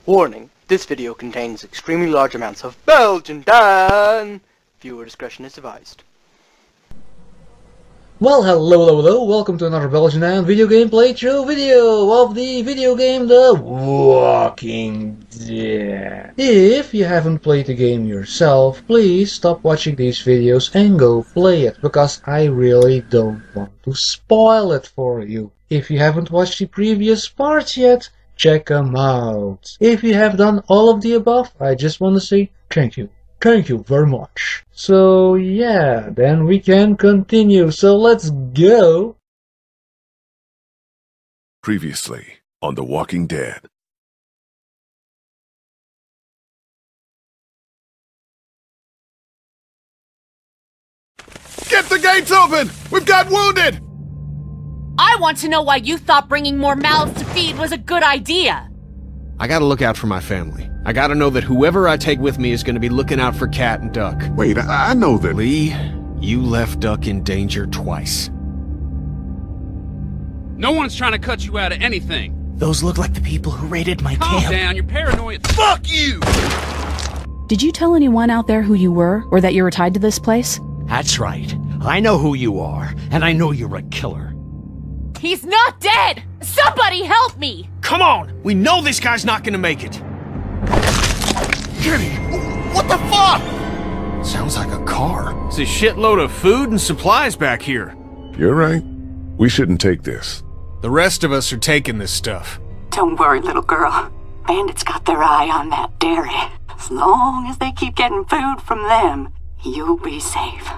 Warning, this video contains extremely large amounts of Belgian Dan. Viewer discretion is advised. Well, hello, welcome to another Belgian Dan video game playthrough video of the video game The Walking Dead. If you haven't played the game yourself, please stop watching these videos and go play it, because I really don't want to spoil it for you. If you haven't watched the previous parts yet, check them out. If you have done all of the above, I just want to say thank you. Thank you very much. So yeah, then we can continue. So let's go. Previously on The Walking Dead. Get the gates open! We've got wounded! I want to know why you thought bringing more mouths to feed was a good idea. I gotta look out for my family. I gotta know that whoever I take with me is gonna be looking out for Cat and Duck. Wait, I know that... Lee, you left Duck in danger twice. No one's trying to cut you out of anything. Those look like the people who raided my Calm camp. down, you're paranoid. Fuck you! Did you tell anyone out there who you were, or that you were tied to this place? That's right. I know who you are, and I know you're a killer. He's not dead! Somebody help me! Come on! We know this guy's not gonna make it! Kenny! What the fuck? Sounds like a car. It's a shitload of food and supplies back here. You're right. We shouldn't take this. The rest of us are taking this stuff. Don't worry, little girl. Bandits got their eye on that dairy. As long as they keep getting food from them, you'll be safe.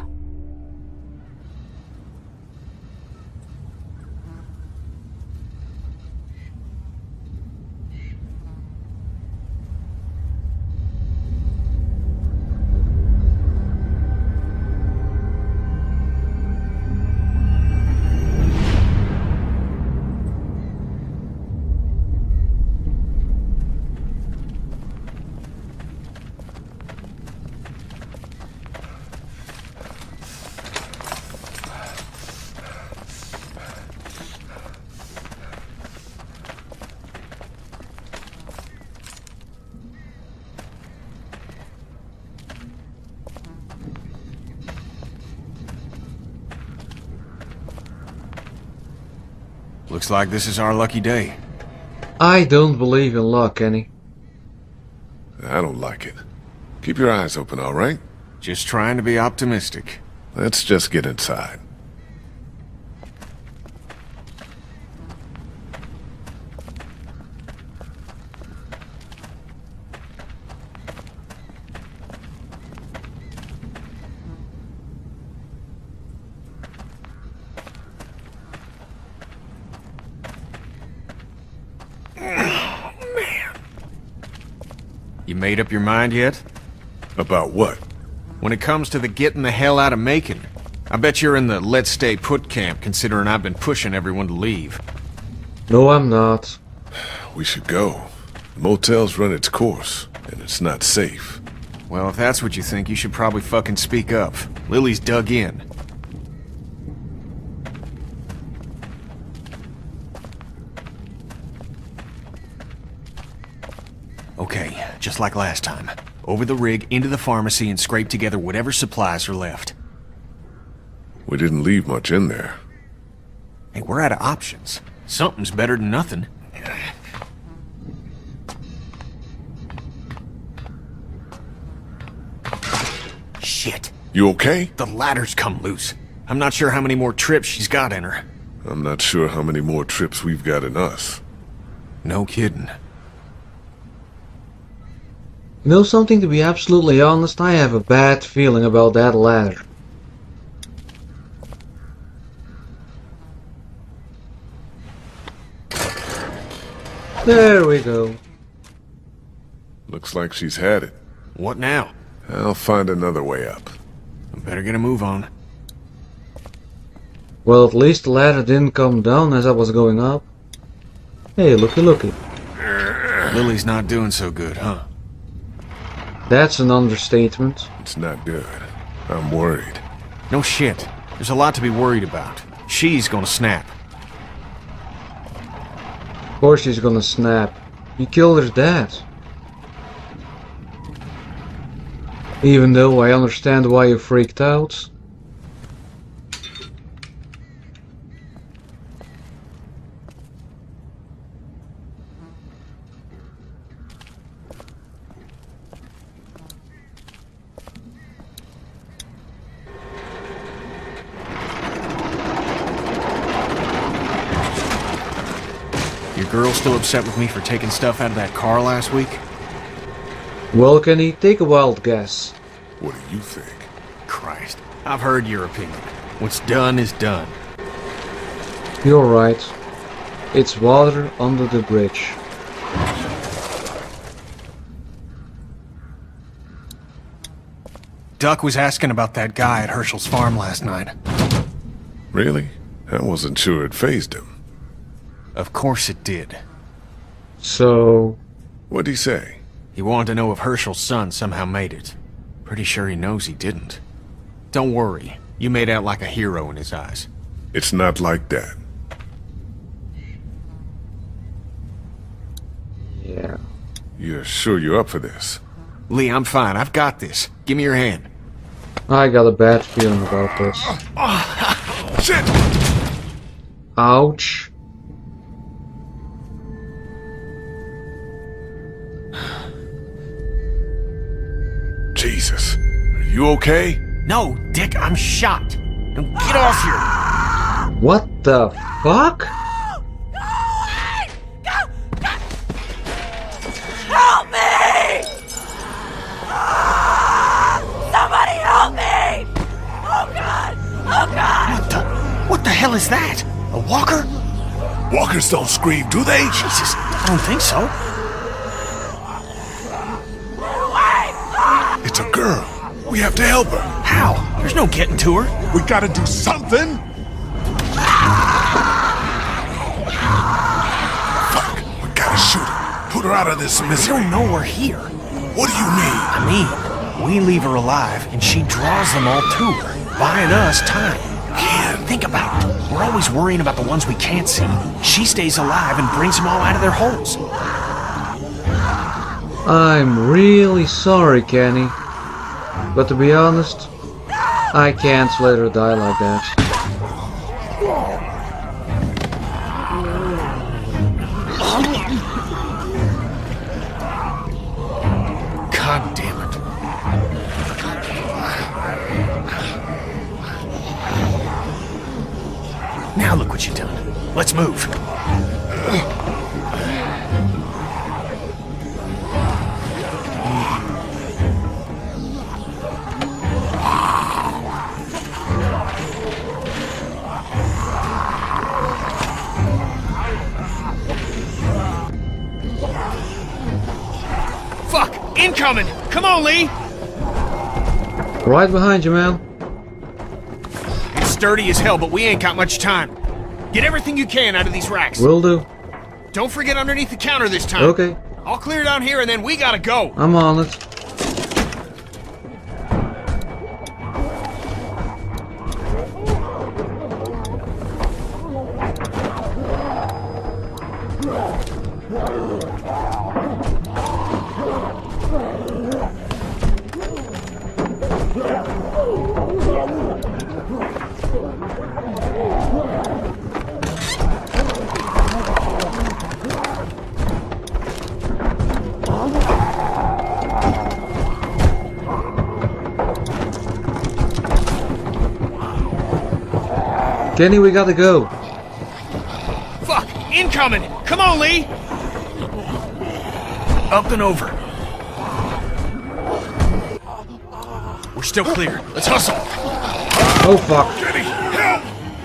Looks like this is our lucky day. I don't believe in luck, Kenny. I don't like it. Keep your eyes open, all right? Just trying to be optimistic. Let's just get inside. You made up your mind yet? About what? When it comes to the getting the hell out of Macon, I bet you're in the let's stay put camp, considering I've been pushing everyone to leave. No, I'm not. We should go. The motel's run its course, and it's not safe. Well, if that's what you think, you should probably fucking speak up. Lily's dug in. Okay, just like last time. Over the rig, into the pharmacy, and scrape together whatever supplies are left. We didn't leave much in there. Hey, we're out of options. Something's better than nothing. Shit. You okay? The ladder's come loose. I'm not sure how many more trips she's got in her. I'm not sure how many more trips we've got in us. No kidding. You know something, to be absolutely honest, I have a bad feeling about that ladder. There we go. Looks like she's had it. What now? I'll find another way up. I better get a move on. Well, at least the ladder didn't come down as I was going up. Hey, looky. Lily's not doing so good, huh? That's an understatement. It's not good. I'm worried. No shit. There's a lot to be worried about. She's gonna snap. Of course she's gonna snap. You killed her dad. Even though I understand why you freaked out. Your girl still upset with me for taking stuff out of that car last week? Well, Kenny, take a wild guess. What do you think? Christ, I've heard your opinion. What's done is done. You're right. It's water under the bridge. Duck was asking about that guy at Herschel's farm last night. Really? I wasn't sure it fazed him. Of course it did. So... What'd he say? He wanted to know if Herschel's son somehow made it. Pretty sure he knows he didn't. Don't worry, you made out like a hero in his eyes. It's not like that. yeah. You're sure you're up for this? Lee, I'm fine. I've got this. Give me your hand. I got a bad feeling about this. Shit! Ouch. Jesus. Are you okay? No, Dick, I'm shot. Now get off here. What the fuck? Help me! Somebody help me! Oh God! Oh God! What the hell is that? A walker? Walkers don't scream, do they? Jesus, I don't think so. It's a girl. We have to help her. How? There's no getting to her. We gotta do something. Fuck. We gotta shoot her. Put her out of this You misery. don't know we're here. What do you mean? I mean, we leave her alive, and she draws them all to her, buying us time. Ken. Think about it. We're always worrying about the ones we can't see. She stays alive and brings them all out of their holes. I'm really sorry, Kenny. But to be honest, I can't let her die like that. God damn it. Now look what you've done. Let's move. Fuck! Incoming! Come on, Lee! Right behind you, man. It's sturdy as hell, but we ain't got much time. Get everything you can out of these racks. Will do. Don't forget underneath the counter this time. Okay, I'll clear down here and then we gotta go. I'm on it. Kenny, we gotta go. Fuck! Incoming! Come on, Lee! Up and over. We're still clear. Let's hustle. Oh fuck. Kenny, help!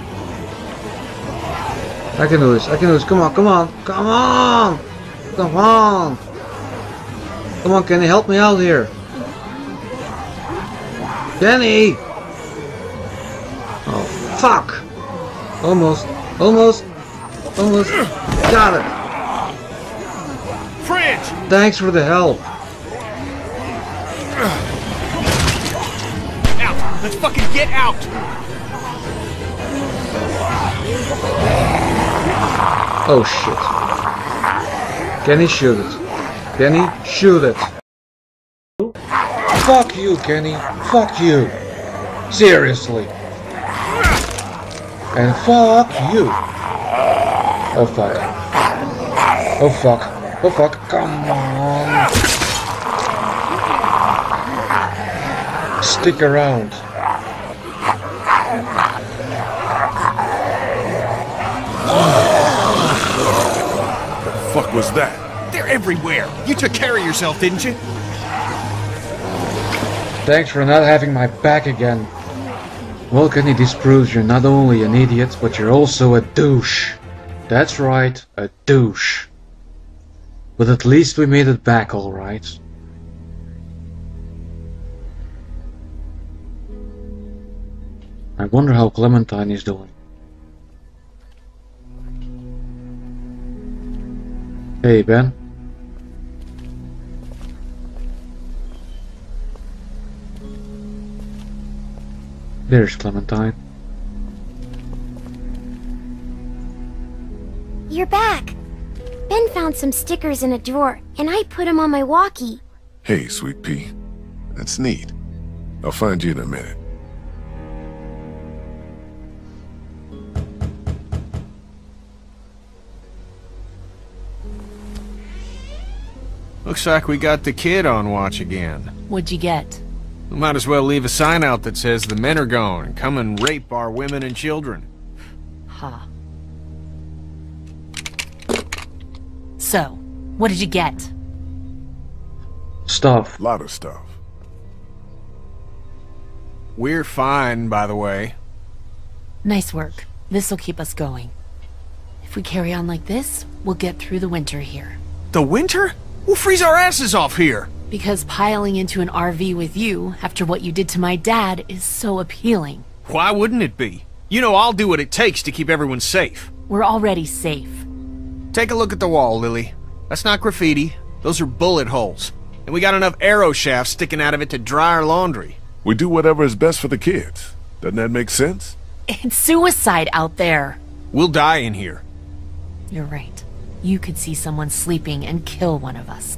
I can do this. I can do this. Come on, come on. Come on! Come on! Come on, Kenny, help me out here. Kenny! Oh, fuck! Almost. Almost. Almost. Got it! Fridge! Thanks for the help. Out! Let's fucking get out! Oh shit. Kenny, shoot it. Kenny, shoot it. Fuck you, Kenny. Fuck you. Seriously. And fuck you. Oh fuck. Oh fuck. Oh fuck. Come on. Stick around. The fuck was that? They're everywhere. You took care of yourself, didn't you? Thanks for not having my back again. Well, Kenny, this proves you're not only an idiot, but you're also a douche. That's right, a douche. But at least we made it back, alright. I wonder how Clementine is doing. Hey, Ben. There's Clementine. You're back. Ben found some stickers in a drawer, and I put them on my walkie. Hey, Sweet Pea. That's neat. I'll find you in a minute. Looks like we got the kid on watch again. What'd you get? We might as well leave a sign out that says the men are gone and come and rape our women and children. Huh. So, what did you get? Stuff. Lot of stuff. We're fine, by the way. Nice work. This'll keep us going. If we carry on like this, we'll get through the winter here. The winter? We'll freeze our asses off here. Because piling into an RV with you, after what you did to my dad, is so appealing. Why wouldn't it be? You know I'll do what it takes to keep everyone safe. We're already safe. Take a look at the wall, Lily. That's not graffiti. Those are bullet holes. And we got enough arrow shafts sticking out of it to dry our laundry. We do whatever is best for the kids. Doesn't that make sense? It's suicide out there. We'll die in here. You're right. You could see someone sleeping and kill one of us.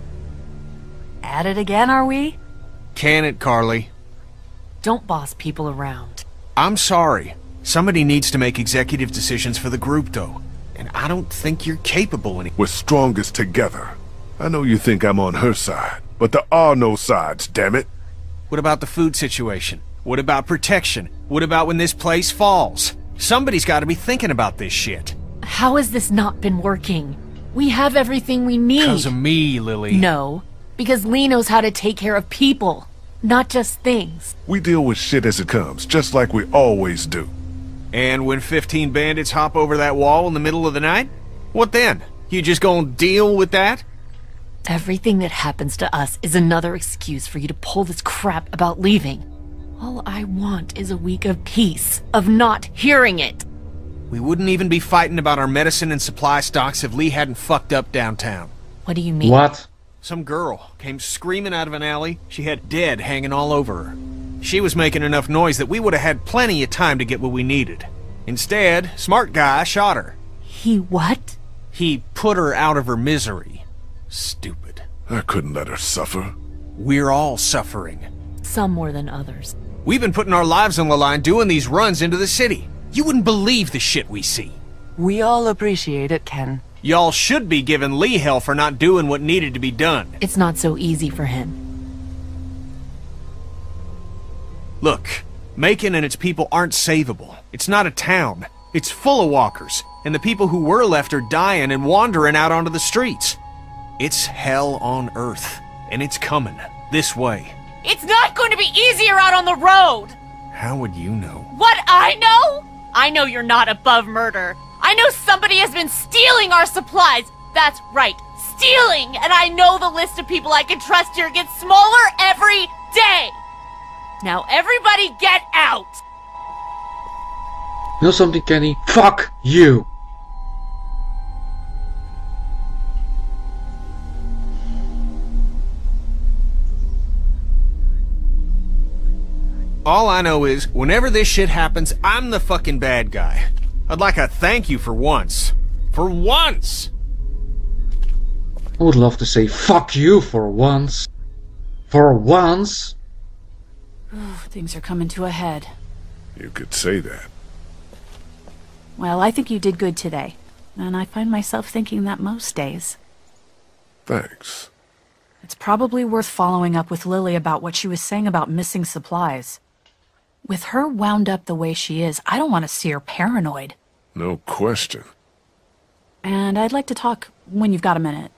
At it again, are we? Can it, Carly? Don't boss people around. I'm sorry. Somebody needs to make executive decisions for the group, though. And I don't think you're capable any- We're strongest together. I know you think I'm on her side, but there are no sides, damn it. What about the food situation? What about protection? What about when this place falls? Somebody's got to be thinking about this shit. How has this not been working? We have everything we need. Because of me, Lily. No, because Lee knows how to take care of people, not just things. We deal with shit as it comes, just like we always do. And when 15 bandits hop over that wall in the middle of the night? What then? You just gonna deal with that? Everything that happens to us is another excuse for you to pull this crap about leaving. All I want is a week of peace, of not hearing it. We wouldn't even be fighting about our medicine and supply stocks if Lee hadn't fucked up downtown. What do you mean? What? Some girl came screaming out of an alley. She had dead hanging all over her. She was making enough noise that we would have had plenty of time to get what we needed. Instead, smart guy shot her. He what? He put her out of her misery. Stupid. I couldn't let her suffer. We're all suffering. Some more than others. We've been putting our lives on the line doing these runs into the city. You wouldn't believe the shit we see. We all appreciate it, Ken. Y'all should be giving Lee hell for not doing what needed to be done. It's not so easy for him. Look, Macon and its people aren't savable. It's not a town. It's full of walkers, and the people who were left are dying and wandering out onto the streets. It's hell on earth, and it's coming this way. It's not going to be easier out on the road! How would you know? What I know? I know you're not above murder. I know somebody has been stealing our supplies. That's right, stealing! And I know the list of people I can trust here gets smaller every day! Now everybody get out! You know something, Kenny? Fuck you! All I know is, whenever this shit happens, I'm the fucking bad guy. I'd like a thank you for once. For once! I would love to say fuck you for once. For once. Things are coming to a head. You could say that. Well, I think you did good today. And I find myself thinking that most days. Thanks. It's probably worth following up with Lily about what she was saying about missing supplies. With her wound up the way she is, I don't want to see her paranoid. No question. And I'd like to talk when you've got a minute.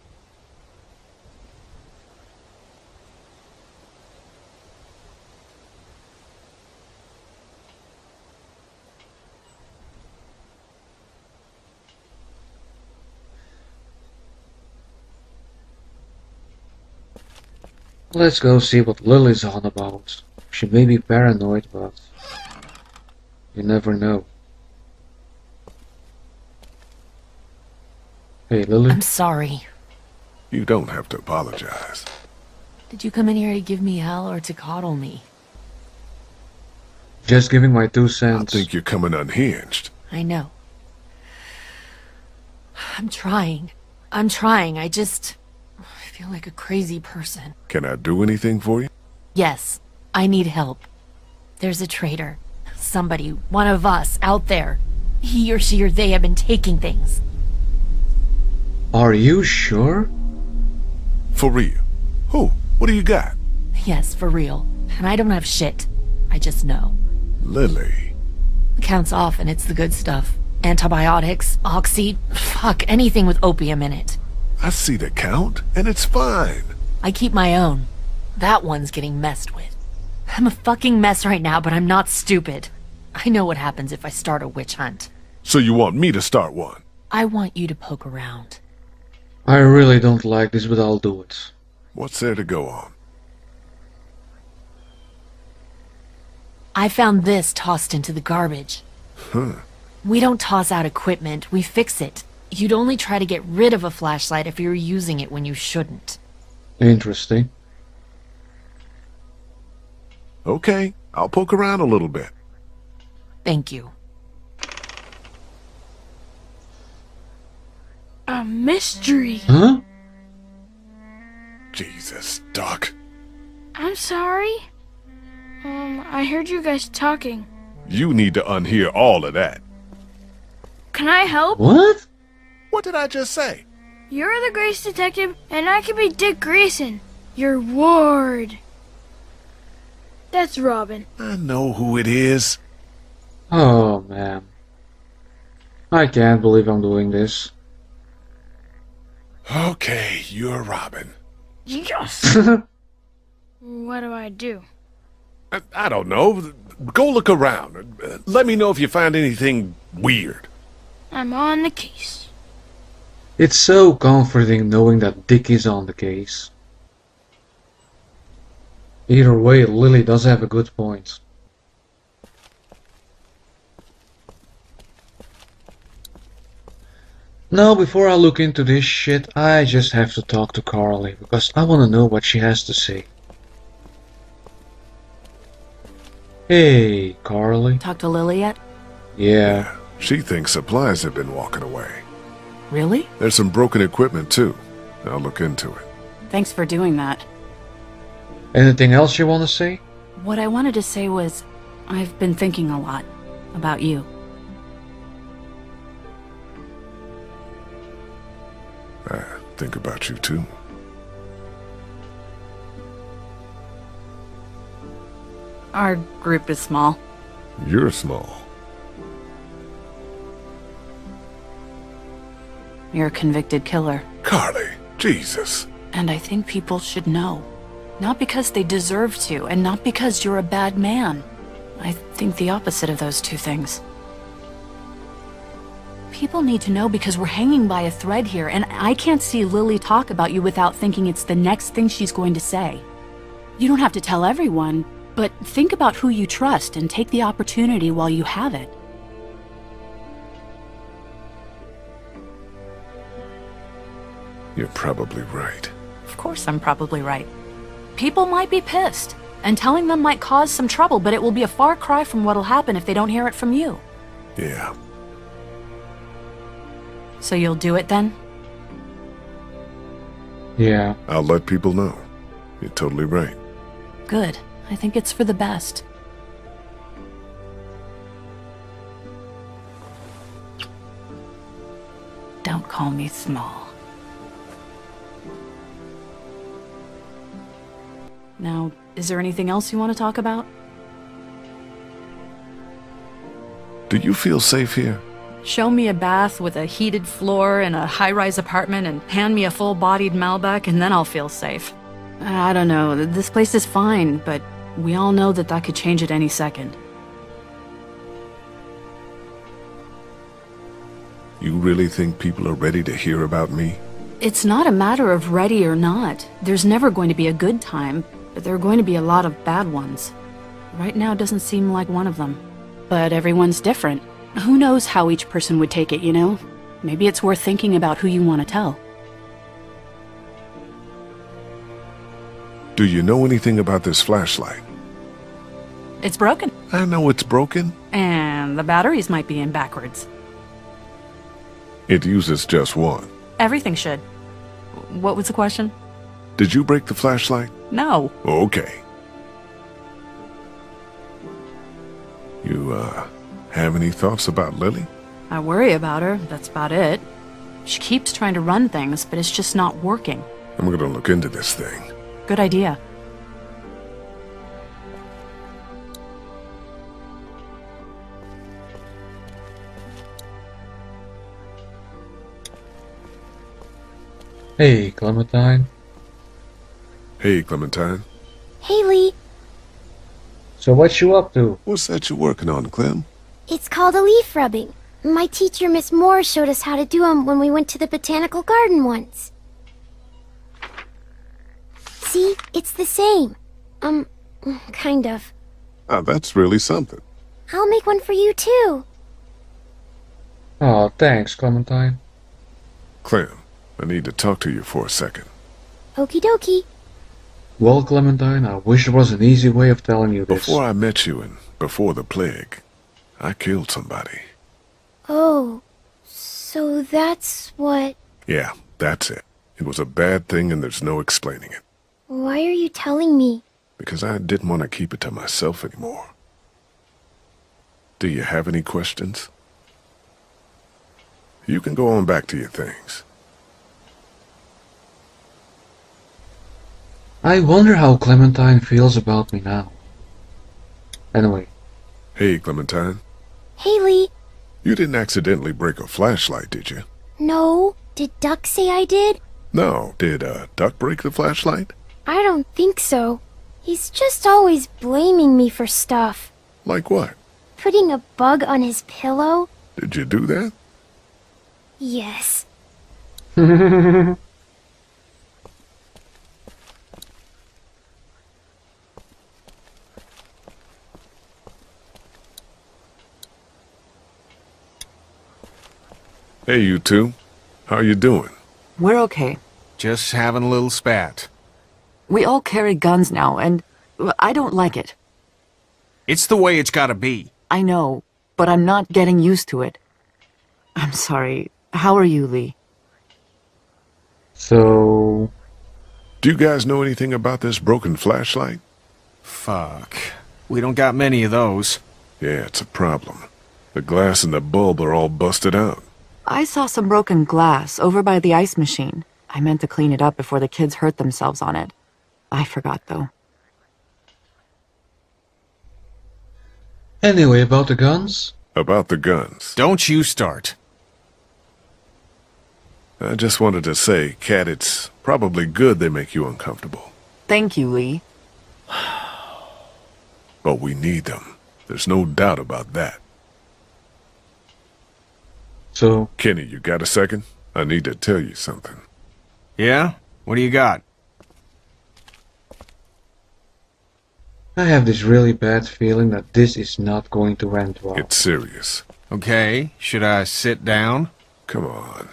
Let's go see what Lily's on about. She may be paranoid, but you never know. Hey, Lily. I'm sorry. You don't have to apologize. Did you come in here to give me hell or to coddle me? Just giving my 2 cents. I think you're coming unhinged. I know. I'm trying. I feel like a crazy person. Can I do anything for you? Yes, I need help. There's a traitor. Somebody, one of us, out there. He or she or they have been taking things. Are you sure? For real? Who? What do you got? Yes, for real. And I don't have shit. I just know. Lily. The count's off and it's the good stuff. Antibiotics, oxy, fuck, anything with opium in it. I see the count, and it's fine. I keep my own. That one's getting messed with. I'm a fucking mess right now, but I'm not stupid. I know what happens if I start a witch hunt. So you want me to start one? I want you to poke around. I really don't like this, but I'll do it. What's there to go on? I found this tossed into the garbage. Huh. We don't toss out equipment, we fix it. You'd only try to get rid of a flashlight if you were using it when you shouldn't. Interesting. Okay, I'll poke around a little bit. Thank you. A mystery. Huh? Jesus, Doc. I'm sorry. I heard you guys talking. You need to unhear all of that. Can I help? What? What did I just say? You're the Grace Detective, and I can be Dick Grayson, your ward. That's Robin. I know who it is. Oh, man. I can't believe I'm doing this. Okay, you're Robin. Yes! What do I do? I don't know. Go look around. Let me know if you find anything weird. I'm on the case. It's so comforting knowing that Dick is on the case. Either way, Lily does have a good point. Now, before I look into this shit, I just have to talk to Carly, because I want to know what she has to say. Hey, Carly. Talk to Lily yet? Yeah. She thinks supplies have been walking away. Really? There's some broken equipment, too. I'll look into it. Thanks for doing that. Anything else you want to say? What I wanted to say was, I've been thinking a lot about you. I think about you, too. Our group is small. You're small. You're a convicted killer. Carly, Jesus. And I think people should know. Not because they deserve to, and not because you're a bad man. I think the opposite of those two things. People need to know because we're hanging by a thread here, and I can't see Lily talk about you without thinking it's the next thing she's going to say. You don't have to tell everyone, but think about who you trust and take the opportunity while you have it. You're probably right. Of course I'm probably right. People might be pissed, and telling them might cause some trouble, but it will be a far cry from what'll happen if they don't hear it from you. Yeah. So you'll do it then? Yeah. I'll let people know. You're totally right. Good. I think it's for the best. Don't call me small. Now, is there anything else you want to talk about? Do you feel safe here? Show me a bath with a heated floor in a high-rise apartment and hand me a full-bodied Malbec and then I'll feel safe. I don't know, this place is fine, but we all know that that could change at any second. You really think people are ready to hear about me? It's not a matter of ready or not. There's never going to be a good time, but there are going to be a lot of bad ones. Right now doesn't seem like one of them. But everyone's different. Who knows how each person would take it, you know? Maybe it's worth thinking about who you want to tell. Do you know anything about this flashlight? It's broken. I know it's broken. And the batteries might be in backwards. It uses just one. Everything should. What was the question? Did you break the flashlight? No. Okay. You, have any thoughts about Lily? I worry about her, that's about it. She keeps trying to run things, but it's just not working. I'm gonna look into this thing. Good idea. Hey, Clementine. Hey, Clementine. Haley, So what you up to? What's that you working on, Clem? it's called a leaf rubbing. My teacher, Miss Moore, showed us how to do 'em when we went to the botanical garden once. See, it's the same. Kind of. Ah, that's really something. I'll make one for you, too. Oh, thanks, Clementine. Clem, I need to talk to you for a second. Okie dokie. Well, Clementine, I wish there was an easy way of telling you this. Before I met you and before the plague, I killed somebody. Oh, so that's what... Yeah, that's it. It was a bad thing and there's no explaining it. Why are you telling me? Because I didn't want to keep it to myself anymore. Do you have any questions? You can go on back to your things. I wonder how Clementine feels about me now. Anyway. Hey, Clementine. Haley. You didn't accidentally break a flashlight, did you? No. Did Duck say I did? No. Did, Duck break the flashlight? I don't think so. He's just always blaming me for stuff. Like what? Putting a bug on his pillow? Did you do that? Yes. Hey, you two. How you doing? We're okay. Just having a little spat. We all carry guns now, and I don't like it. It's the way it's gotta be. I know, but I'm not getting used to it. I'm sorry. How are you, Lee? So... Do you guys know anything about this broken flashlight? Fuck. We don't got many of those. Yeah, it's a problem. The glass and the bulb are all busted out. I saw some broken glass over by the ice machine. I meant to clean it up before the kids hurt themselves on it. I forgot, though. Anyway, about the guns? About the guns. Don't you start. I just wanted to say, Kat, it's probably good they make you uncomfortable. Thank you, Lee. But we need them. There's no doubt about that. So... Kenny, you got a second? I need to tell you something. Yeah? What do you got? I have this really bad feeling that this is not going to end well. It's serious. Okay, should I sit down? Come on.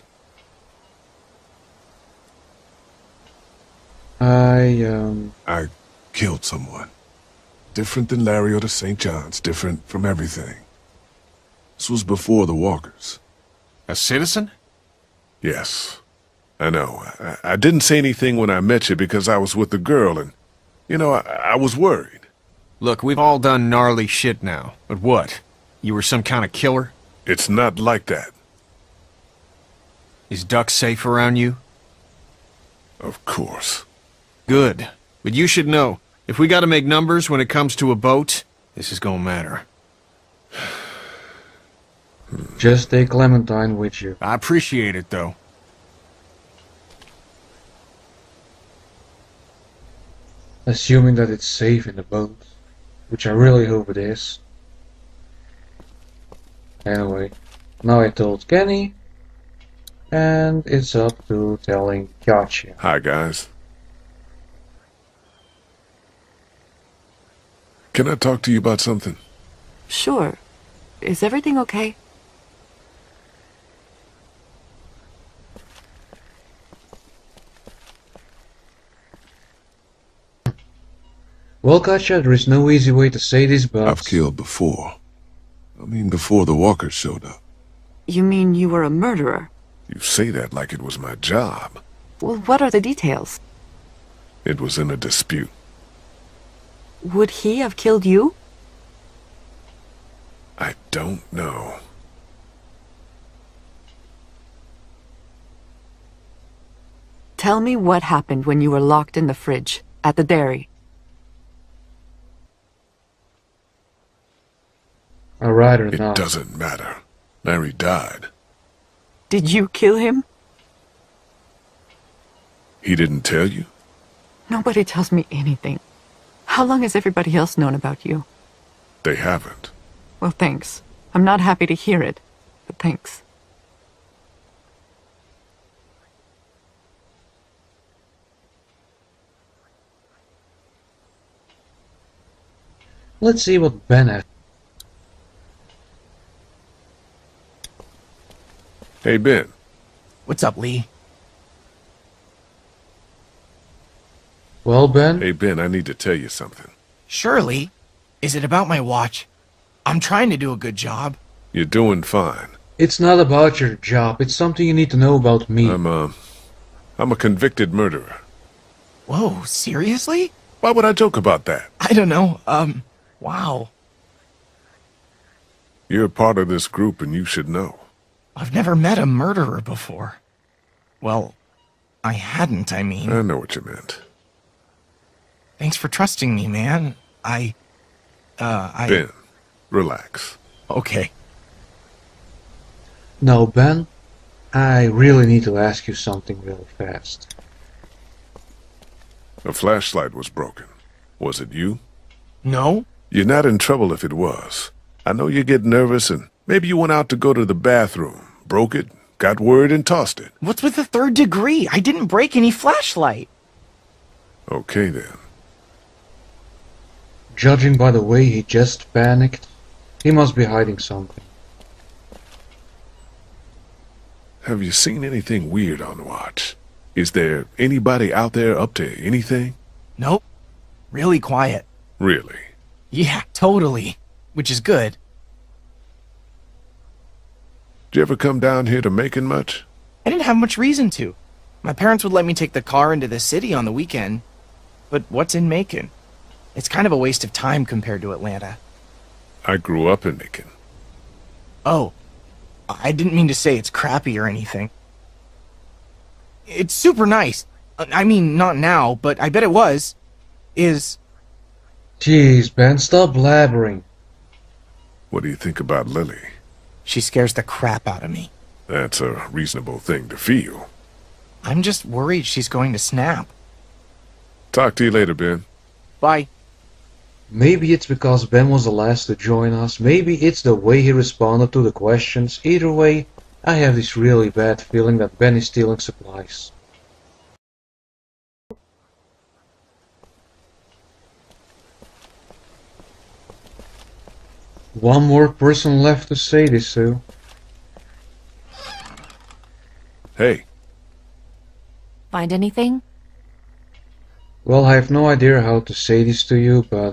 I killed someone. Different than Larry or the St. John's. Different from everything. This was before the Walkers. A citizen? Yes. I know. I didn't say anything when I met you because I was with the girl and, you know, I was worried. Look, we've all done gnarly shit now. But what? You were some kind of killer? It's not like that. Is Duck safe around you? Of course. Good. But you should know, if we gotta make numbers when it comes to a boat, this is gonna matter. Just take Clementine with you. I appreciate it, though. Assuming that it's safe in the boat, which I really hope it is. Anyway, now I told Kenny, and it's up to telling Katya. Hi, guys. Can I talk to you about something? Sure. Is everything okay? Well, Katya, there is no easy way to say this, but... I've killed before. I mean, before the walkers showed up. You mean you were a murderer? You say that like it was my job. Well, what are the details? It was in a dispute. Would he have killed you? I don't know. Tell me what happened when you were locked in the fridge, at the dairy. I'd rather It not. doesn't matter. Larry died. Did you kill him? He didn't tell you? Nobody tells me anything. How long has everybody else known about you? They haven't. Well, thanks. I'm not happy to hear it, but thanks. Let's see what Ben has. Hey, Ben. What's up, Lee? Well, Ben? Hey, Ben, I need to tell you something. Surely. Is it about my watch? I'm trying to do a good job. You're doing fine. It's not about your job. It's something you need to know about me. I'm a convicted murderer. Whoa, seriously? Why would I joke about that? I don't know. Wow. You're a part of this group and you should know. I've never met a murderer before. Well, I hadn't, I mean. I know what you meant. Thanks for trusting me, man. Ben, relax. Okay. No, Ben, I really need to ask you something real fast. A flashlight was broken. Was it you? No. You're not in trouble if it was. I know you get nervous and maybe you went out to go to the bathroom, broke it, got word and tossed it. What's with the 3rd degree? I didn't break any flashlight. Okay then. Judging by the way he just panicked, he must be hiding something. Have you seen anything weird on watch? Is there anybody out there up to anything? Nope. Really quiet. Really? Yeah, totally. Which is good. Did you ever come down here to Macon much? I didn't have much reason to. My parents would let me take the car into the city on the weekend. But what's in Macon? It's kind of a waste of time compared to Atlanta. I grew up in Macon. Oh, I didn't mean to say it's crappy or anything. It's super nice. I mean, not now, but I bet it was. Jeez, Ben, stop blabbering. What do you think about Lily? She scares the crap out of me. That's a reasonable thing to feel. I'm just worried she's going to snap. Talk to you later, Ben. Bye. Maybe it's because Ben was the last to join us. Maybe it's the way he responded to the questions. Either way, I have this really bad feeling that Ben is stealing supplies. One more person left to say this to. Hey. Find anything? Well, I have no idea how to say this to you, but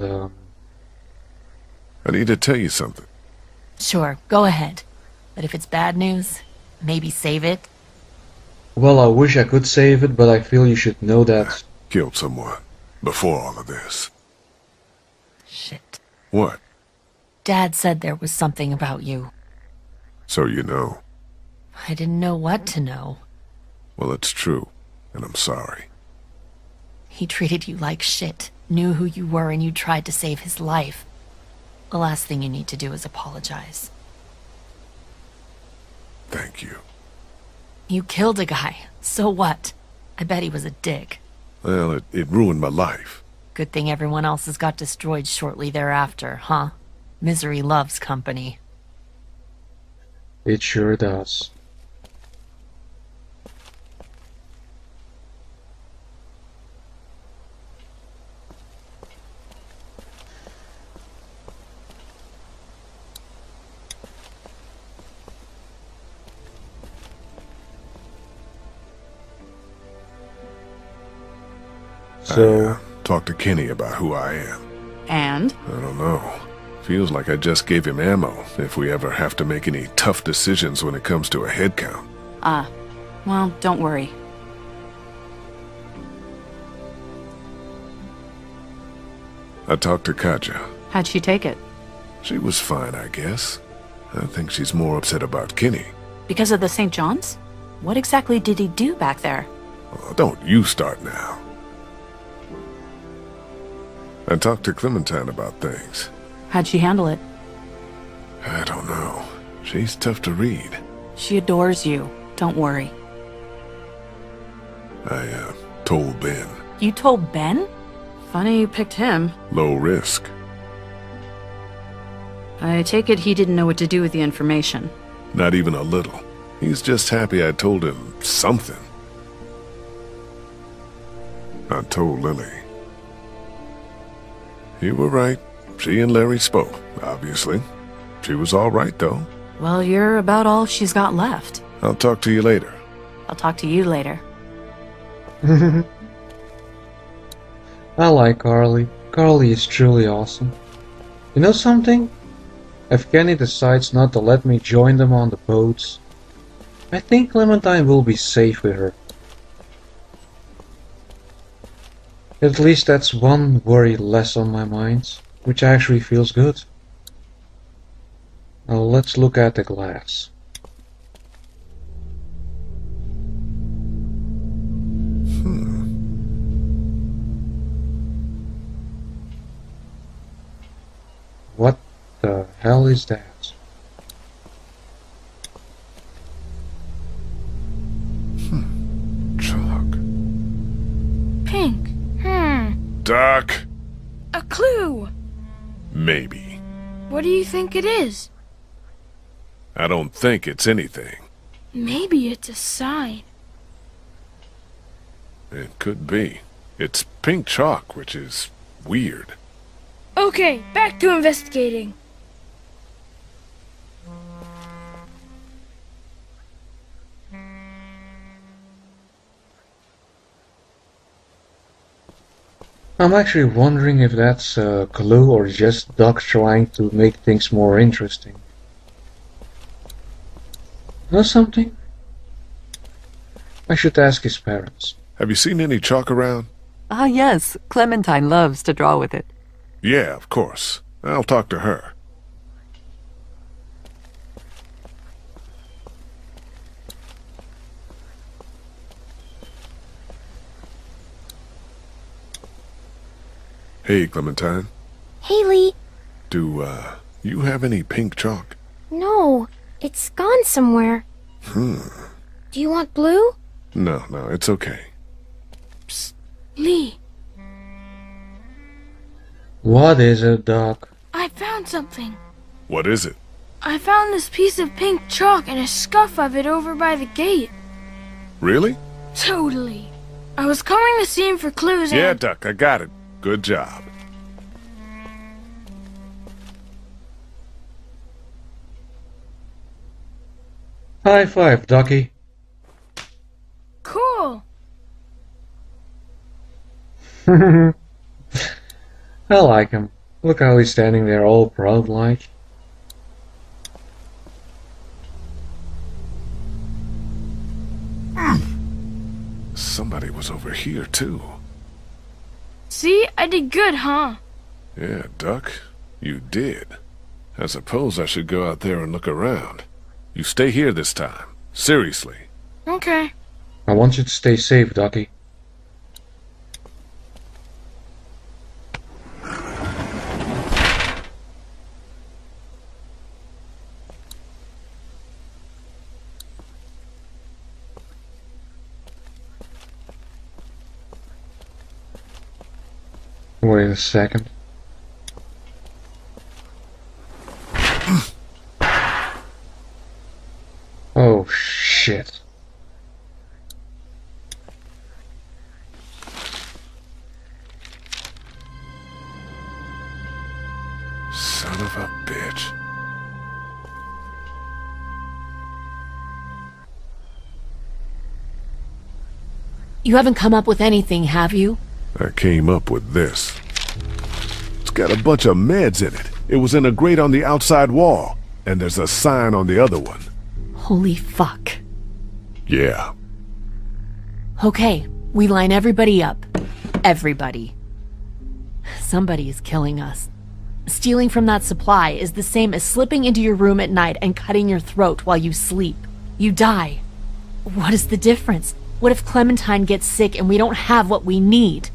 I need to tell you something. Sure, go ahead. But if it's bad news, maybe save it. Well, I wish I could save it, but I feel you should know that... Killed someone before all of this. Shit. What? Dad said there was something about you. So you know. I didn't know what to know. Well, it's true, and I'm sorry. He treated you like shit, knew who you were, and you tried to save his life. The last thing you need to do is apologize. Thank you. You killed a guy. So what? I bet he was a dick. Well, it ruined my life. Good thing everyone else's got destroyed shortly thereafter, huh? Misery loves company. It sure does. So, I talked to Kenny about who I am. And? I don't know. Feels like I just gave him ammo if we ever have to make any tough decisions when it comes to a head count. Well, don't worry. I talked to Katja. How'd she take it? She was fine, I guess. I think she's more upset about Kenny. Because of the St. John's? What exactly did he do back there? Oh, don't you start now. I talked to Clementine about things. How'd she handle it? I don't know. She's tough to read. She adores you. Don't worry. I told Ben. You told Ben? Funny you picked him. Low risk. I take it he didn't know what to do with the information. Not even a little. He's just happy I told him something. I told Lily. You were right. She and Larry spoke, obviously. She was all right, though. Well, you're about all she's got left. I'll talk to you later. I'll talk to you later. I like Carly. Carly is truly awesome. You know something? If Kenny decides not to let me join them on the boats, I think Clementine will be safe with her. At least that's one worry less on my mind, which actually feels good. Now let's look at the glass. What the hell is that? Chalk. Pink. Doc. A clue. Maybe. What do you think it is? I don't think it's anything. Maybe it's a sign. It could be. It's pink chalk, which is weird. Okay, back to investigating. I'm actually wondering if that's a clue or just Doc trying to make things more interesting. Know something? I should ask his parents. Have you seen any chalk around? Ah, yes. Clementine loves to draw with it. Yeah, of course. I'll talk to her. Hey, Clementine. Haley. Do, you have any pink chalk? No, it's gone somewhere. Do you want blue? No, it's okay. Psst. Lee. What is it, Doc? I found something. What is it? I found this piece of pink chalk and a scuff of it over by the gate. Really? Totally. I was coming to see him for clues Yeah, and... Duck, I got it. Good job. High five, Ducky. Cool. I like him. Look how he's standing there all proud-like. Somebody was over here, too. See? I did good, huh? Yeah, Duck, you did. I suppose I should go out there and look around. You stay here this time. Seriously. Okay. I want you to stay safe, Ducky. Wait a second. Oh shit. Son of a bitch. You haven't come up with anything, have you? I came up with this. It's got a bunch of meds in it. It was in a grate on the outside wall. And there's a sign on the other one. Holy fuck. Yeah. Okay, we line everybody up. Everybody. Somebody is killing us. Stealing from that supply is the same as slipping into your room at night and cutting your throat while you sleep. You die. What is the difference? What if Clementine gets sick and we don't have what we need?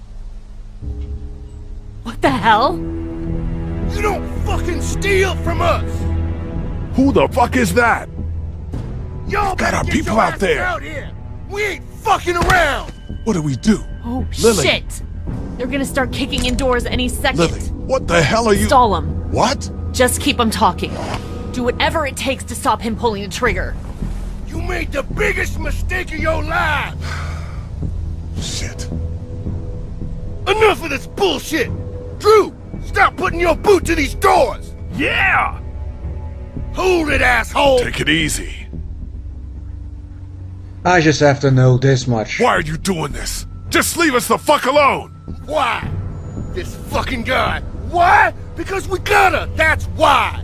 What the hell? You don't fucking steal from us! Who the fuck is that? Y'all Got our get people your out asses there. Out here. We ain't fucking around! What do we do? Oh, Lily. shit! They're gonna start kicking indoors any second. Lily, what the hell are you— Stall him. What? Just keep him talking. Do whatever it takes to stop him pulling the trigger. You made the biggest mistake of your life! Shit. Enough of this bullshit! Drew, stop putting your boot to these doors! Yeah! Hold it, asshole! Take it easy. I just have to know this much. Why are you doing this? Just leave us the fuck alone! Why? This fucking guy. Why? Because we gotta, that's why!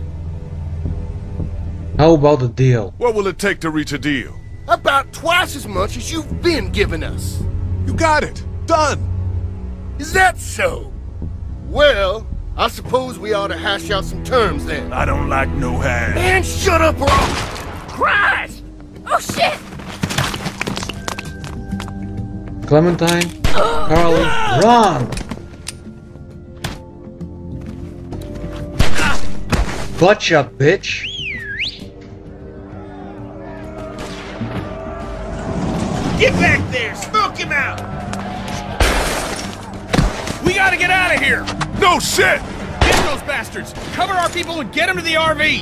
How about the deal? What will it take to reach a deal? About twice as much as you've been giving us. You got it. Done. Is that so? Well, I suppose we ought to hash out some terms then. I don't like no hash. Man, shut up or I'll— Christ! Oh shit! Clementine? Carly? Run! Butt shot, bitch! Get back there! Smoke him out! We gotta get out of here! No shit! Get those bastards! Cover our people and get them to the RV!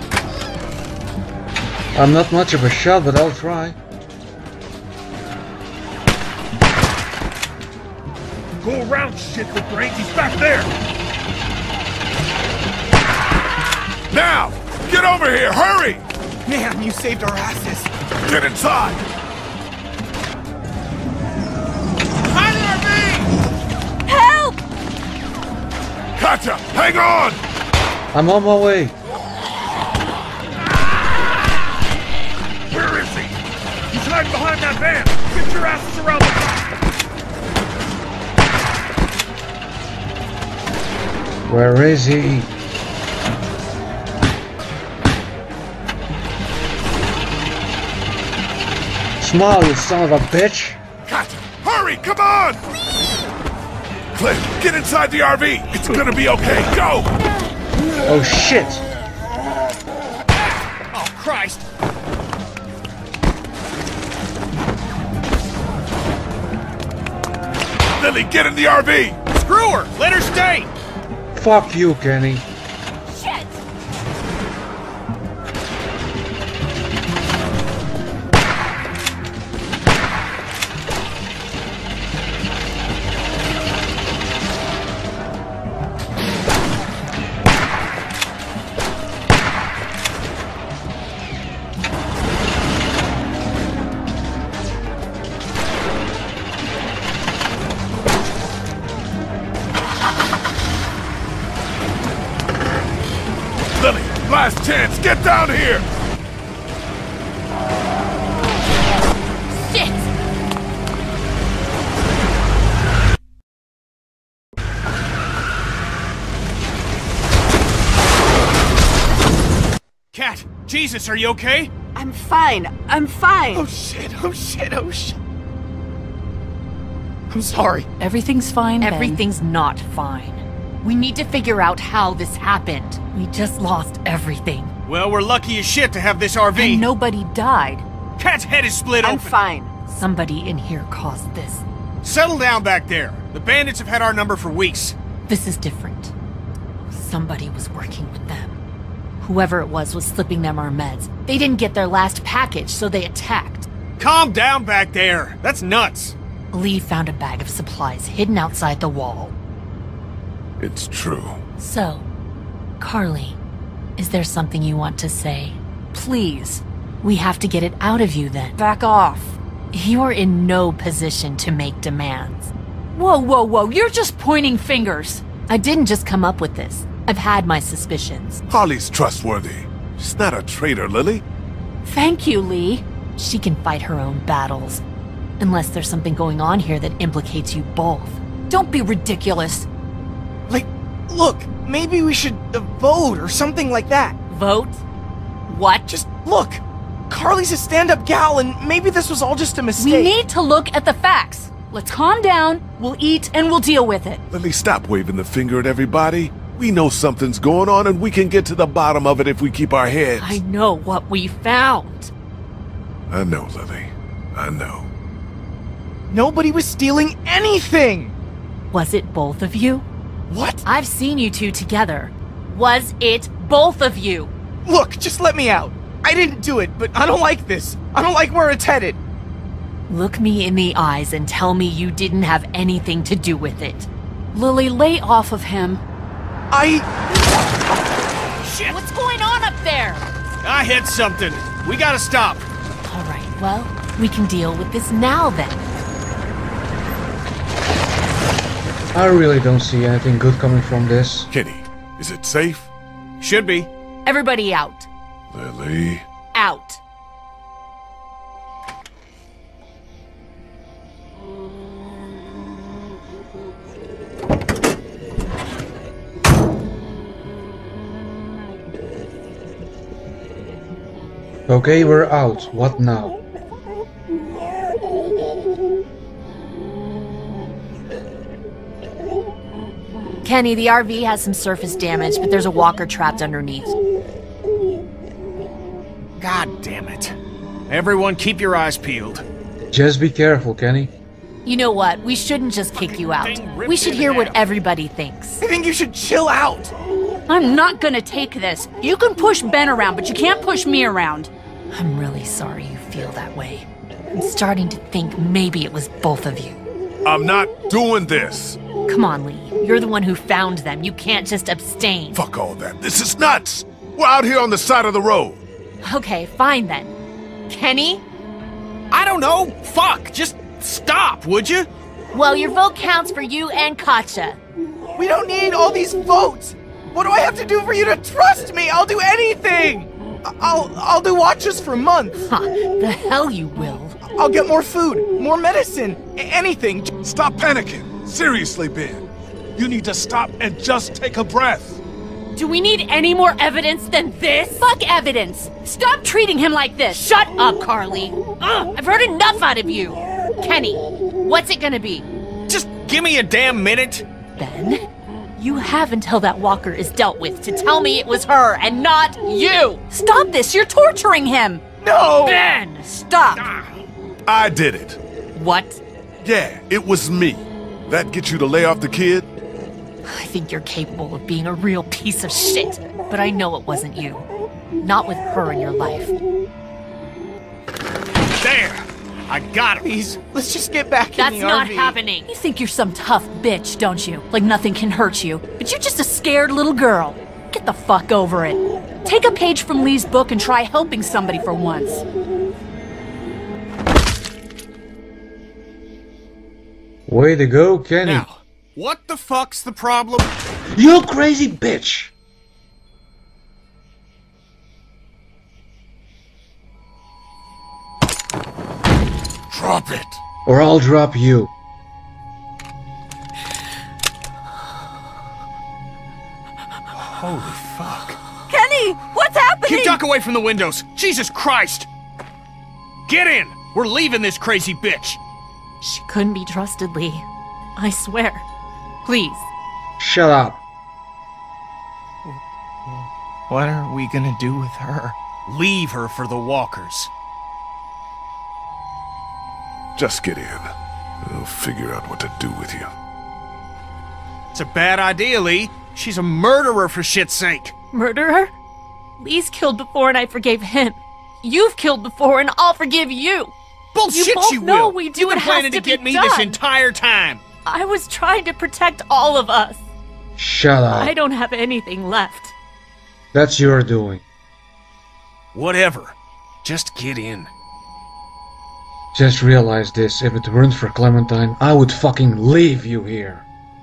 I'm not much of a shot, but I'll try. Go around, shit with brains. He's back there! Now! Get over here! Hurry! Man, you saved our asses. Get inside! Help! Gotcha! Hang on! I'm on my way. Where is he? He's hiding behind that van! Get your asses around the back! Where is he? Smile, you son of a bitch! Gotcha! Hurry! Come on! Cliff, get inside the RV! It's gonna be okay! Go! Oh shit! Oh, Christ! Lily, get in the RV! Screw her! Let her stay! Fuck you, Kenny. Shit! Lily, last chance! Get down here! Shit! Cat, Jesus, are you okay? I'm fine. I'm fine. Oh shit, oh shit, oh shit. I'm sorry. Everything's fine, Ben. Everything's not fine. We need to figure out how this happened. We just lost everything. Well, we're lucky as shit to have this RV. And nobody died. Cat's head is split I'm open. fine. Somebody in here caused this. Settle down back there. The bandits have had our number for weeks. This is different. Somebody was working with them. Whoever it was slipping them our meds. They didn't get their last package, so they attacked. Calm down back there. That's nuts. Lee found a bag of supplies hidden outside the wall. It's true. So, Carly, is there something you want to say? Please. We have to get it out of you then. Back off. You're in no position to make demands. Whoa, whoa, whoa, you're just pointing fingers. I didn't just come up with this. I've had my suspicions. Holly's trustworthy. She's not a traitor, Lily. Thank you, Lee. She can fight her own battles. Unless there's something going on here that implicates you both. Don't be ridiculous. Like, look, maybe we should vote or something like that. Vote? What? Just look. Carly's a stand-up gal, and maybe this was all just a mistake. We need to look at the facts. Let's calm down, we'll eat, and we'll deal with it. Lily, stop waving the finger at everybody. We know something's going on, and we can get to the bottom of it if we keep our heads. I know what we found. I know, Lily. I know. Nobody was stealing anything! Was it both of you? What? I've seen you two together. Was it both of you? Look, just let me out. I didn't do it, but I don't like this. I don't like where it's headed. Look me in the eyes and tell me you didn't have anything to do with it. Lily, lay off of him. Shit! What's going on up there? I hit something. We gotta stop. All right, well, we can deal with this now then. I really don't see anything good coming from this. Kenny, is it safe? Should be. Everybody out. Lily. Out. Okay, we're out. What now? Kenny, the RV has some surface damage, but there's a walker trapped underneath. God damn it. Everyone keep your eyes peeled. Just be careful, Kenny. You know what? We shouldn't just kick you out. We should hear what everybody thinks. I think you should chill out. I'm not gonna take this. You can push Ben around, but you can't push me around. I'm really sorry you feel that way. I'm starting to think maybe it was both of you. I'm not doing this. Come on, Lee. You're the one who found them. You can't just abstain. Fuck all that. This is nuts. We're out here on the side of the road. Okay, fine then. Kenny? I don't know. Fuck. Just stop, would you? Well, your vote counts for you and Katja. We don't need all these votes. What do I have to do for you to trust me? I'll do anything. I'll do watches for months. Huh, the hell you will. I'll get more food, more medicine, anything. Stop panicking. Seriously, Ben. You need to stop and just take a breath. Do we need any more evidence than this? Fuck evidence! Stop treating him like this! Shut up, Carly! Ugh, I've heard enough out of you! Kenny, what's it gonna be? Just give me a damn minute. Ben, you have until that walker is dealt with to tell me it was her and not you! Stop this! You're torturing him! No! Ben! Stop! I did it. What? Yeah, it was me. That get you to lay off the kid? I think you're capable of being a real piece of shit, but I know it wasn't you. Not with her in your life. There! I got him. Please, let's just get back in That's the not RV. happening. You think you're some tough bitch, don't you? Like nothing can hurt you. But you're just a scared little girl. Get the fuck over it. Take a page from Lee's book and try helping somebody for once. Way to go, Kenny. Now, what the fuck's the problem? You crazy bitch! Drop it. Or I'll drop you. Holy fuck. Kenny, what's happening? Keep Duck away from the windows! Jesus Christ! Get in! We're leaving this crazy bitch! She couldn't be trusted, Lee. I swear. Please. Shut up. What are we gonna do with her? Leave her for the walkers. Just get in. We'll figure out what to do with you. It's a bad idea, Lee. She's a murderer, for shit's sake. Murderer? Lee's killed before and I forgave him. You've killed before and I'll forgive you. Bullshit, you both you know will. we do You've what been has planning to to get be me done. this entire time. I was trying to protect all of us. Shut up. I don't have anything left. That's your doing. Whatever. Just get in. Just realize this, if it weren't for Clementine, I would fucking leave you here.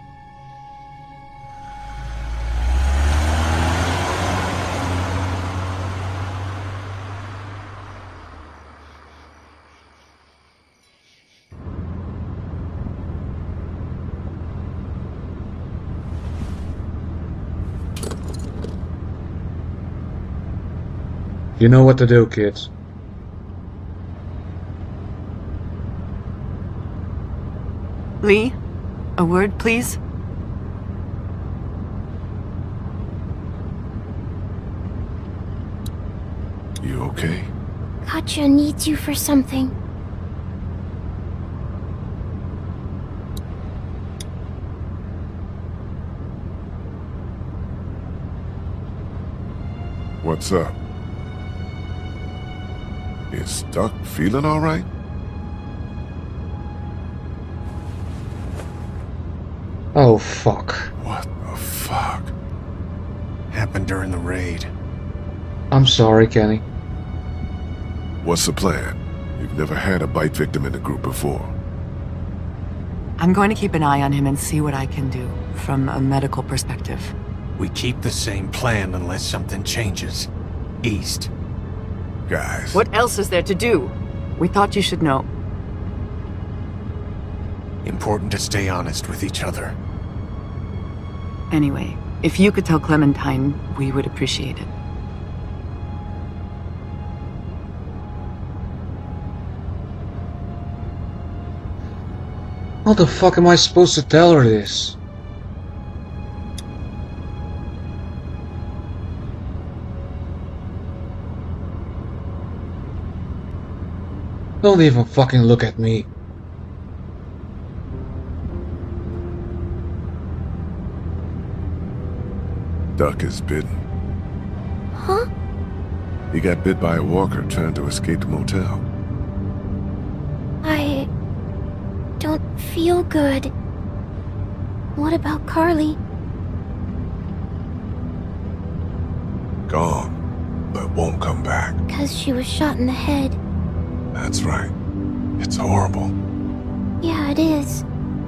You know what to do, kids. Lee, a word, please? You okay? Katja needs you for something. What's up? Is Duck feeling all right? Oh, fuck. What the fuck? Happened during the raid. I'm sorry, Kenny. What's the plan? You've never had a bite victim in the group before. I'm going to keep an eye on him and see what I can do, from a medical perspective. We keep the same plan unless something changes. East. Guys. What else is there to do? We thought you should know. Important to stay honest with each other. Anyway, if you could tell Clementine, we would appreciate it. How the fuck am I supposed to tell her this? Don't even fucking look at me. Duck is bitten. Huh? He got bit by a walker trying to escape the motel. I don't feel good. What about Carly? Gone, but won't come back. 'Cause she was shot in the head. That's right. It's horrible. Yeah, it is.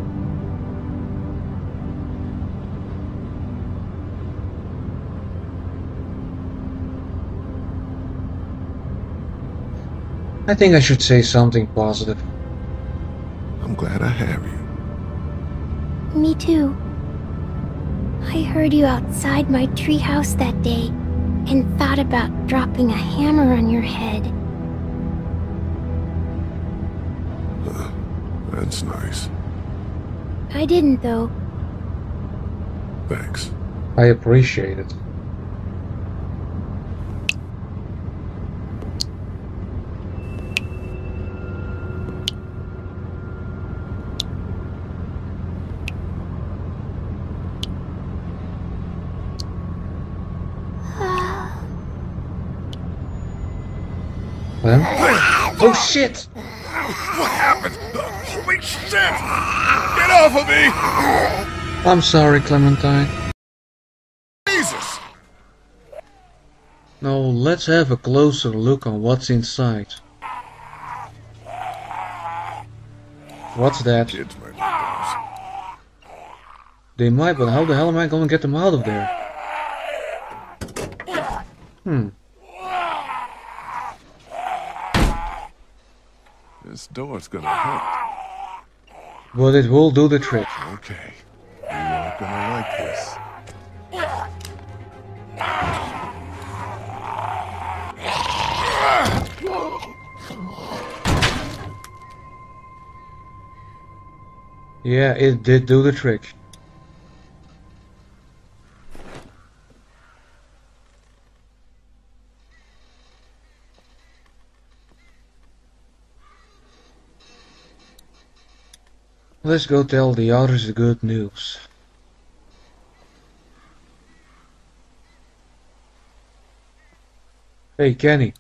I think I should say something positive. I'm glad I have you. Me too. I heard you outside my treehouse that day and thought about dropping a hammer on your head. That's nice. I didn't, though. Thanks. I appreciate it. Well? Oh shit! What happened? Holy shit! Get off of me! I'm sorry, Clementine. Jesus! Now let's have a closer look on what's inside. What's that? Kids might like They might, but how the hell am I gonna get them out of there? This door's gonna hurt. But it will do the trick. Okay. You aren't gonna like this. Yeah, it did do the trick. Let's go tell the others the good news. Hey, Kenny.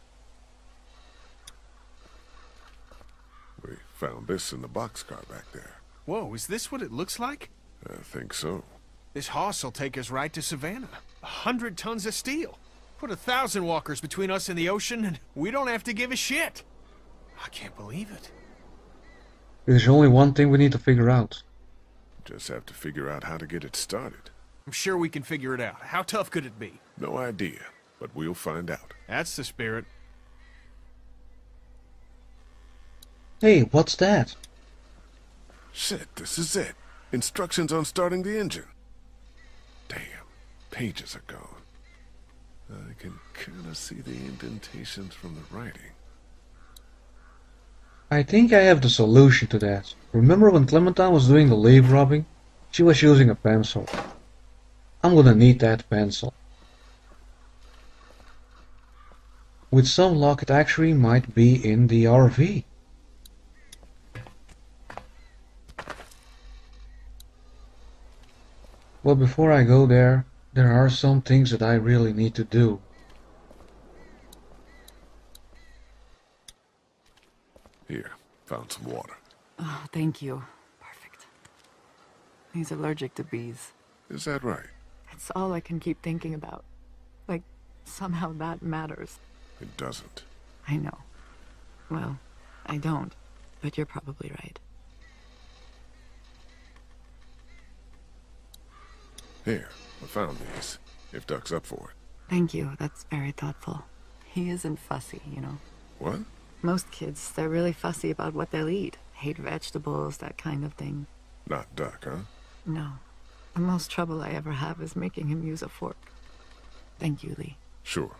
We found this in the boxcar back there. Whoa, is this what it looks like? I think so. This hoss will take us right to Savannah. 100 tons of steel. Put 1,000 walkers between us and the ocean, and we don't have to give a shit. I can't believe it. There's only one thing we need to figure out. Just have to figure out how to get it started. I'm sure we can figure it out. How tough could it be? No idea, but we'll find out. That's the spirit. Hey, what's that? Shit, this is it. Instructions on starting the engine. Damn, pages are gone. I can kind of see the indentations from the writing. I think I have the solution to that. Remember when Clementine was doing the leaf rubbing? She was using a pencil. I'm gonna need that pencil. With some luck it actually might be in the RV. Well, before I go there are some things that I really need to do. Here, found some water. Oh, thank you. Perfect. He's allergic to bees. Is that right? It's all I can keep thinking about. Like, somehow that matters. It doesn't. I know. Well, I don't. But you're probably right. Here, I found these. If Duck's up for it. Thank you. That's very thoughtful. He isn't fussy, you know. What? Most kids, they're really fussy about what they'll eat. Hate vegetables, that kind of thing. Not Duck, huh? No. The most trouble I ever have is making him use a fork. Thank you, Lee. Sure.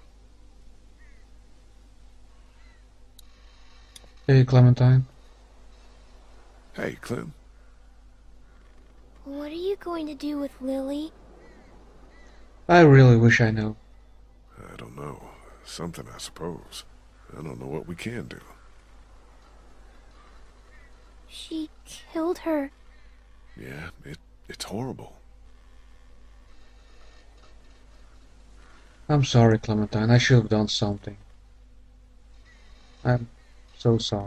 Hey, Clementine. Hey, Clem. What are you going to do with Lily? I really wish I knew. I don't know. Something, I suppose. I don't know what we can do. She killed her. Yeah, it's horrible. I'm sorry, Clementine. I should have done something. I'm so sorry.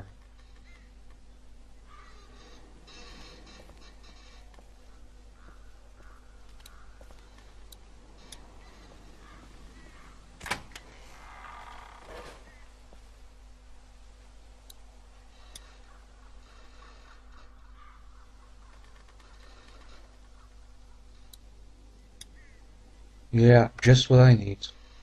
Yeah, just what I need.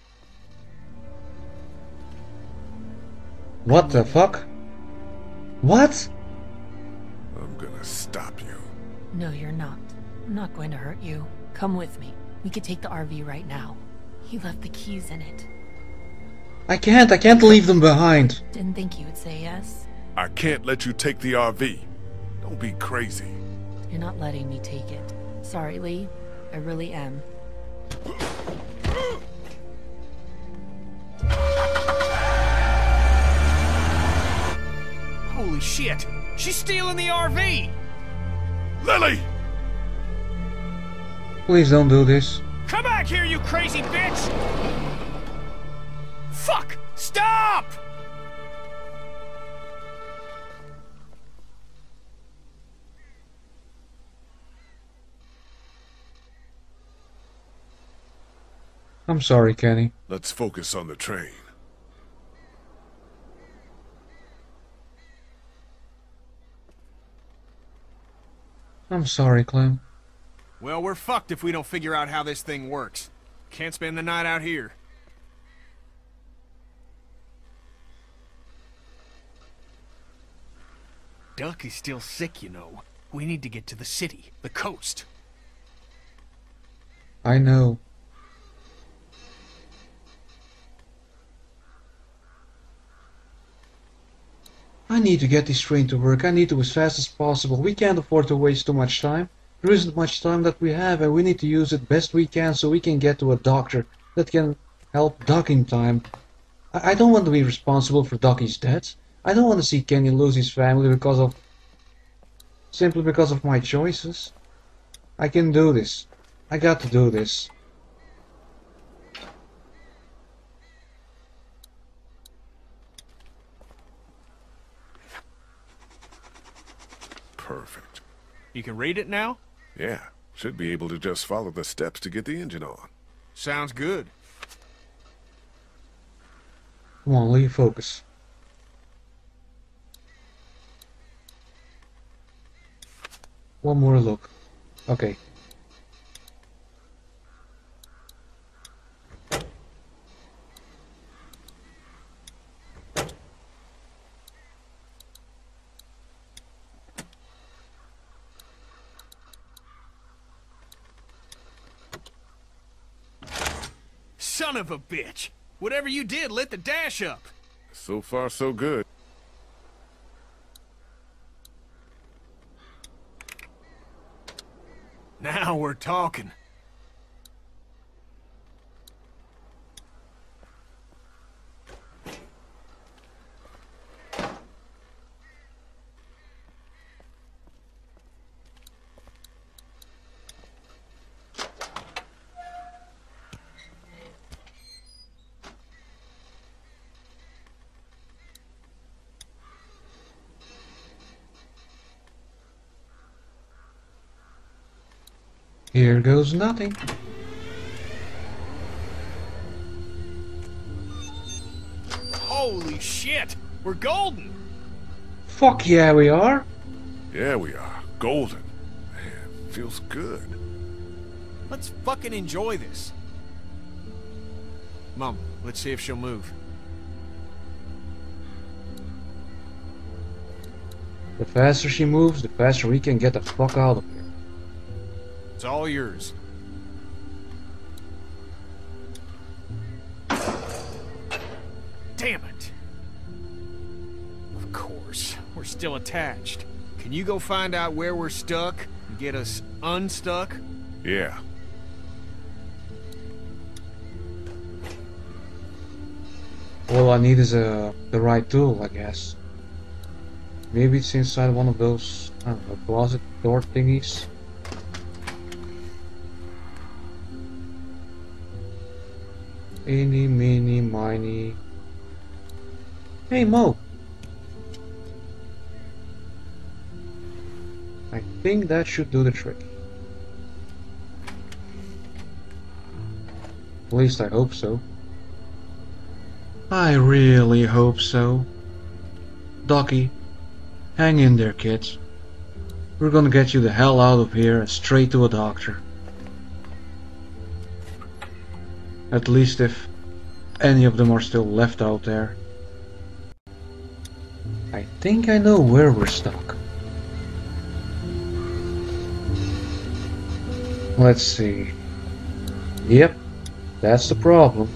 What the fuck? What? I'm gonna stop you. No, you're not. I'm not going to hurt you. Come with me. We could take the RV right now. He left the keys in it. I can't leave them behind. Didn't think you would say yes. I can't let you take the RV. Don't be crazy. You're not letting me take it. Sorry, Lee. I really am. Holy shit! She's stealing the RV! Lily! Please don't do this. Come back here, you crazy bitch! Fuck! Stop! I'm sorry, Kenny. Let's focus on the train. I'm sorry, Clem. Well, we're fucked if we don't figure out how this thing works. Can't spend the night out here. Duck is still sick, you know. We need to get to the city, the coast. I know. I need to get this train to work. I need to as fast as possible. We can't afford to waste too much time. There isn't much time that we have, and we need to use it best we can so we can get to a doctor that can help Duck in time. I don't want to be responsible for Ducky's death. I don't want to see Kenny lose his family simply because of my choices. I can do this. I got to do this. Perfect. You can read it now? Yeah, should be able to just follow the steps to get the engine on. Sounds good. Come on, Lee, focus. One more look. Okay. Son of a bitch! Whatever you did lit the dash up! So far, so good. Now we're talking. Here goes nothing. Holy shit! We're golden! Fuck yeah, we are. Yeah, we are. Golden. Man, feels good. Let's fucking enjoy this. Mom, let's see if she'll move. The faster she moves, the faster we can get the fuck out of here. It's all yours. Damn it. Of course, we're still attached. Can you go find out where we're stuck and get us unstuck? Yeah. All I need is the right tool, I guess. Maybe it's inside one of those, I don't know, closet door thingies. Eeny, meeny, miny. Hey, Mo! I think that should do the trick. At least I hope so. I really hope so. Ducky, hang in there, kids. We're gonna get you the hell out of here and straight to a doctor. At least if any of them are still left out there. I think I know where we're stuck. Let's see. Yep, that's the problem.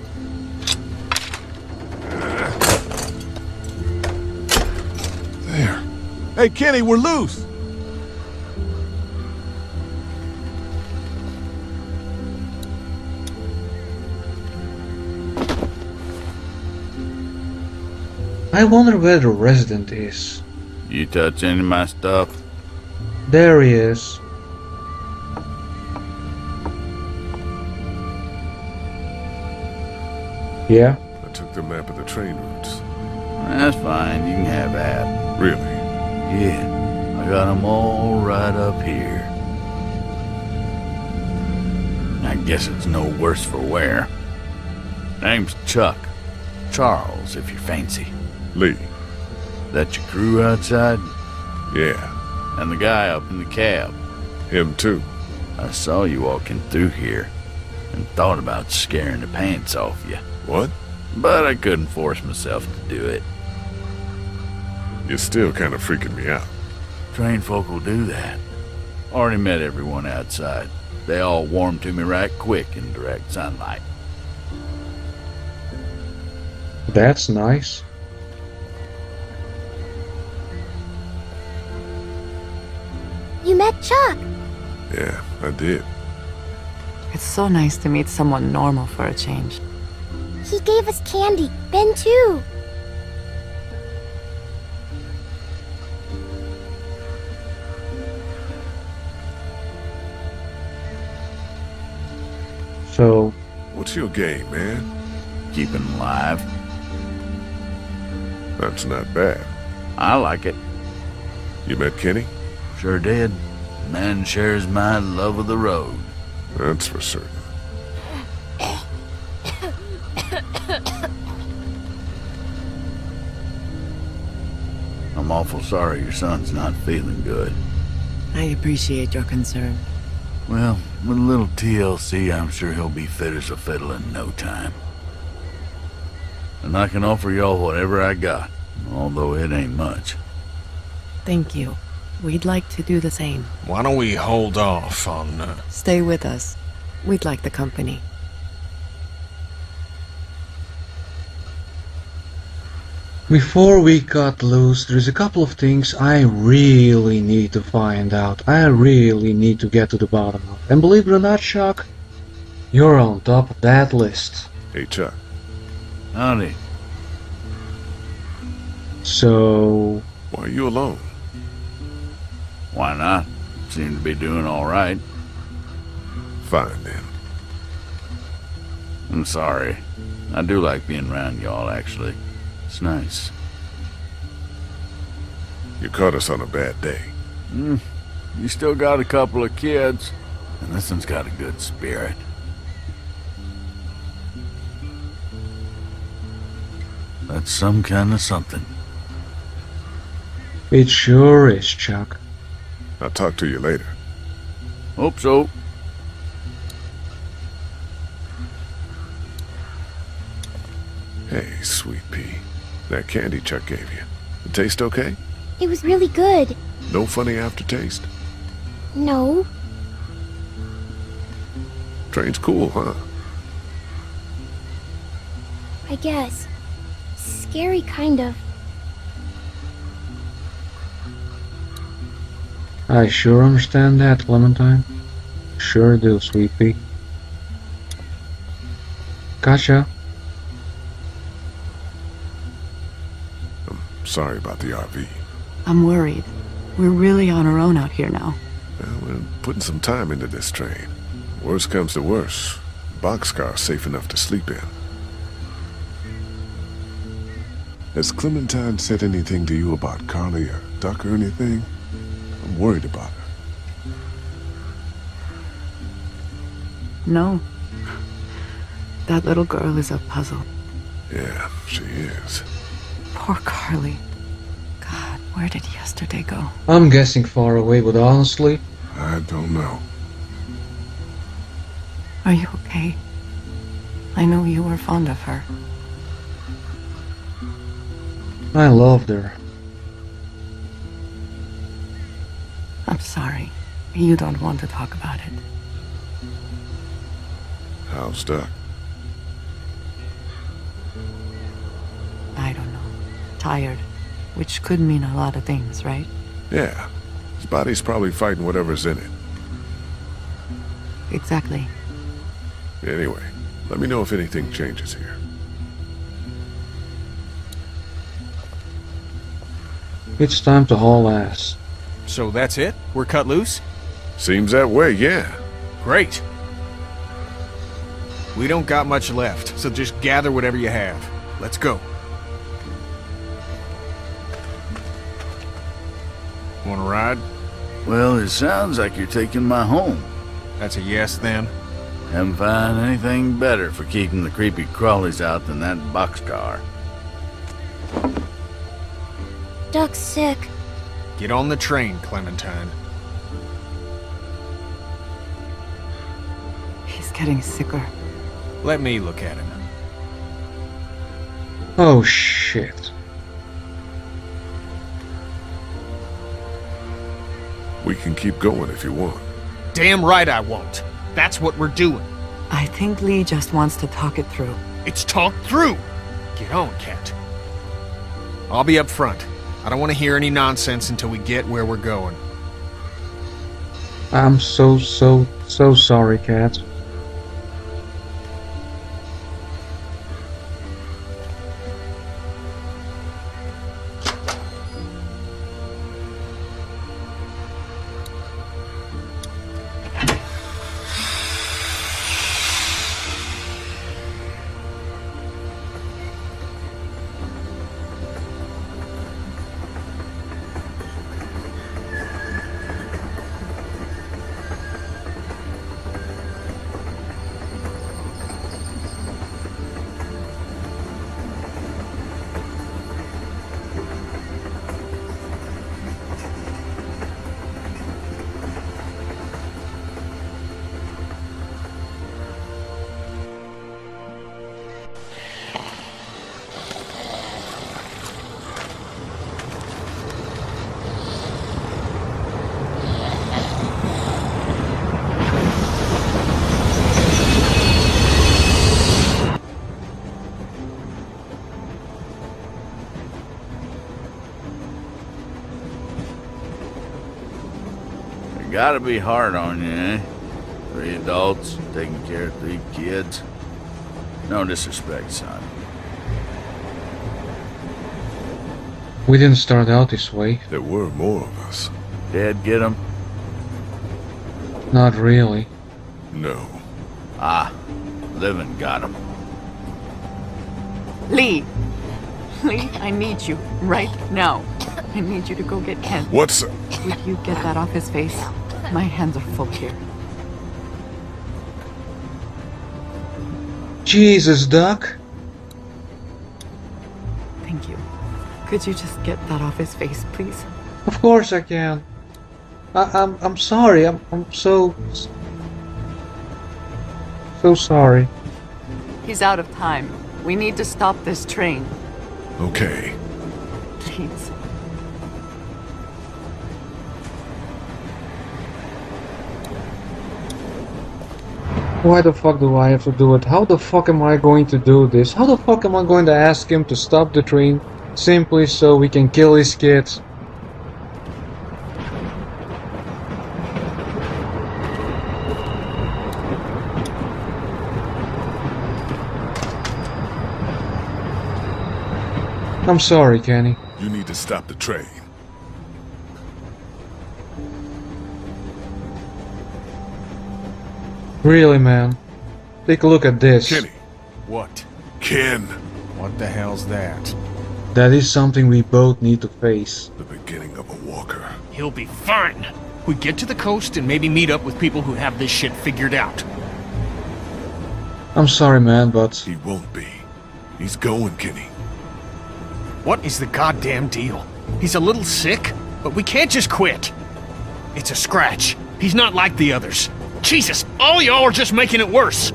There. Hey, Kenny, we're loose! I wonder where the resident is. You touch any of my stuff? There he is. Yeah? I took the map of the train routes. That's fine, you can have that. Really? Yeah, I got them all right up here. I guess it's no worse for wear. Name's Chuck. Charles, if you fancy. Lee. That your crew outside? Yeah. And the guy up in the cab? Him too. I saw you walking through here and thought about scaring the pants off you. What? But I couldn't force myself to do it. You're still kind of freaking me out. Trained folk will do that. Already met everyone outside. They all warmed to me right quick in direct sunlight. That's nice. met Chuck. Yeah, I did. It's so nice to meet someone normal for a change. He gave us candy. Ben, too. So... What's your game, man? Keep him alive. That's not bad. I like it. You met Kenny? Sure did. Man shares my love of the road. That's for certain. I'm awful sorry your son's not feeling good. I appreciate your concern. Well, with a little TLC, I'm sure he'll be fit as a fiddle in no time. And I can offer y'all whatever I got, although it ain't much. Thank you. We'd like to do the same. Why don't we hold off on... Stay with us. We'd like the company. Before we cut loose, there's a couple of things I really need to find out. I really need to get to the bottom of. And believe it or not, Chuck, you're on top of that list. Hey, Chuck. Howdy. So... Why are you alone? Why not? Seem to be doing all right. Fine, then. I'm sorry. I do like being around y'all, actually. It's nice. You caught us on a bad day. You still got a couple of kids, and this one's got a good spirit. That's some kind of something. It sure is, Chuck. I'll talk to you later. Hope so. Hey, sweet pea. That candy Chuck gave you. It taste okay? It was really good. No funny aftertaste? No. Train's cool, huh? I guess. Scary, kind of. I sure understand that, Clementine. Sure do, sweet pea. Gotcha. I'm sorry about the RV. I'm worried. We're really on our own out here now. Well, we're putting some time into this train. Worst comes to worst, boxcar's safe enough to sleep in. Has Clementine said anything to you about Carly or Duck or anything? I'm worried about her. No. That little girl is a puzzle. Yeah, she is. Poor Carly. God, where did yesterday go? I'm guessing far away, but honestly... I don't know. Are you okay? I know you were fond of her. I loved her. I'm sorry. You don't want to talk about it. How's Duck? I don't know. Tired. Which could mean a lot of things, right? Yeah. His body's probably fighting whatever's in it. Exactly. Anyway, let me know if anything changes here. It's time to haul ass. So that's it? We're cut loose? Seems that way, yeah. Great. We don't got much left, so just gather whatever you have. Let's go. Want to ride? Well, it sounds like you're taking my home. That's a yes, then? Haven't found anything better for keeping the creepy crawlies out than that boxcar. Duck's sick. Get on the train, Clementine. He's getting sicker. Let me look at him. Oh shit. We can keep going if you want. Damn right I won't. That's what we're doing. I think Lee just wants to talk it through. It's talked through! Get on, Cat. I'll be up front. I don't want to hear any nonsense until we get where we're going. I'm so sorry, Cat. Gotta be hard on you, eh? 3 adults, taking care of 3 kids. No disrespect, son. We didn't start out this way. There were more of us. Dad get him? Not really. No. Ah, Livin got him. Lee! Lee, I need you right now. I need you to go get Ken. What's... Would you get that off his face? My hands are full here. Jesus, Doc. Thank you. Could you just get that off his face, please? Of course I can. I'm sorry. I'm so sorry. He's out of time. We need to stop this train. Okay. Please. Why the fuck do I have to do it? How the fuck am I going to do this? How the fuck am I going to ask him to stop the train simply so we can kill his kids? I'm sorry, Kenny. You need to stop the train. Really, man. Take a look at this. Kenny. What? Ken. What the hell's that? That is something we both need to face. The beginning of a walker. He'll be fine. We get to the coast and maybe meet up with people who have this shit figured out. I'm sorry, man, but... He won't be. He's going, Kenny. What is the goddamn deal? He's a little sick, but we can't just quit. It's a scratch. He's not like the others. Jesus, all y'all are just making it worse.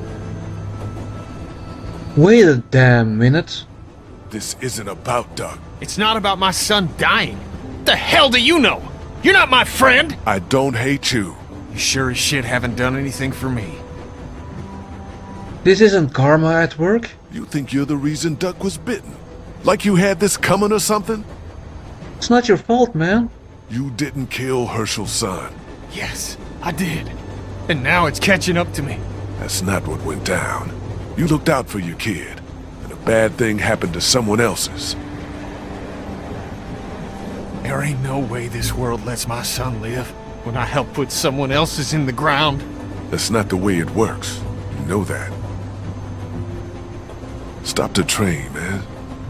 Wait a damn minute. This isn't about Doug. It's not about my son dying. What the hell do you know? You're not my friend. I don't hate you. You sure as shit haven't done anything for me. This isn't karma at work? You think you're the reason Duck was bitten? Like you had this coming or something? It's not your fault, man. You didn't kill Herschel's son. Yes, I did. And now it's catching up to me. That's not what went down. You looked out for your kid, and a bad thing happened to someone else's. There ain't no way this world lets my son live when I help put someone else's in the ground. That's not the way it works. You know that. Stop the train, man.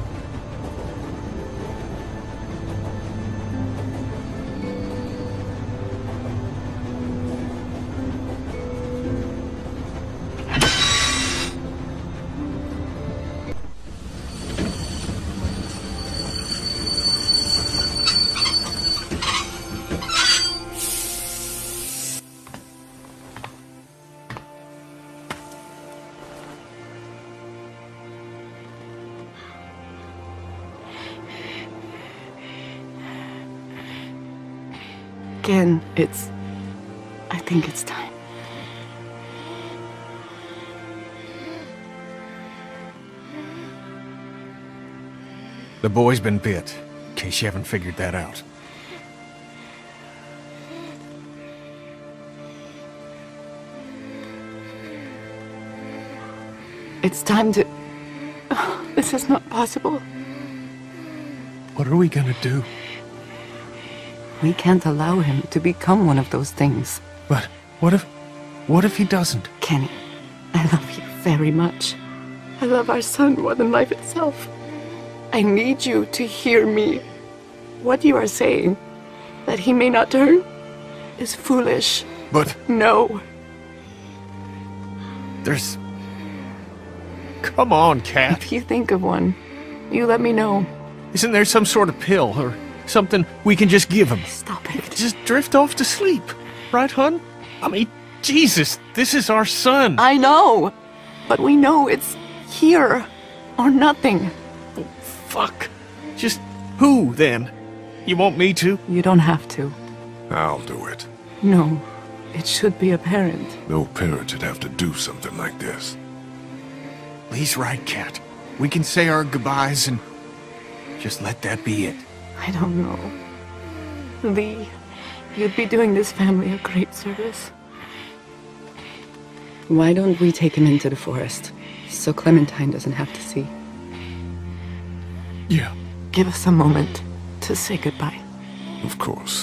Again, I think it's time. The boy's been bit, in case you haven't figured that out. It's time to... This is not possible. What are we gonna do? We can't allow him to become one of those things. But what if he doesn't? Kenny, I love you very much. I love our son more than life itself. I need you to hear me. What you are saying, that he may not turn, is foolish. But... No. There's... Come on, Cat. If you think of one, you let me know. Isn't there some sort of pill or something we can just give him? Stop it. Just drift off to sleep. Right, hun? I mean, Jesus, this is our son. I know. But we know it's here or nothing. Oh, fuck. Just who, then? You want me to? You don't have to. I'll do it. No. It should be apparent. No parent should have to do something like this. Lee's right, Cat. We can say our goodbyes and just let that be it. I don't know. Lee, you'd be doing this family a great service. Why don't we take him into the forest, so Clementine doesn't have to see? Yeah. Give us a moment to say goodbye. Of course.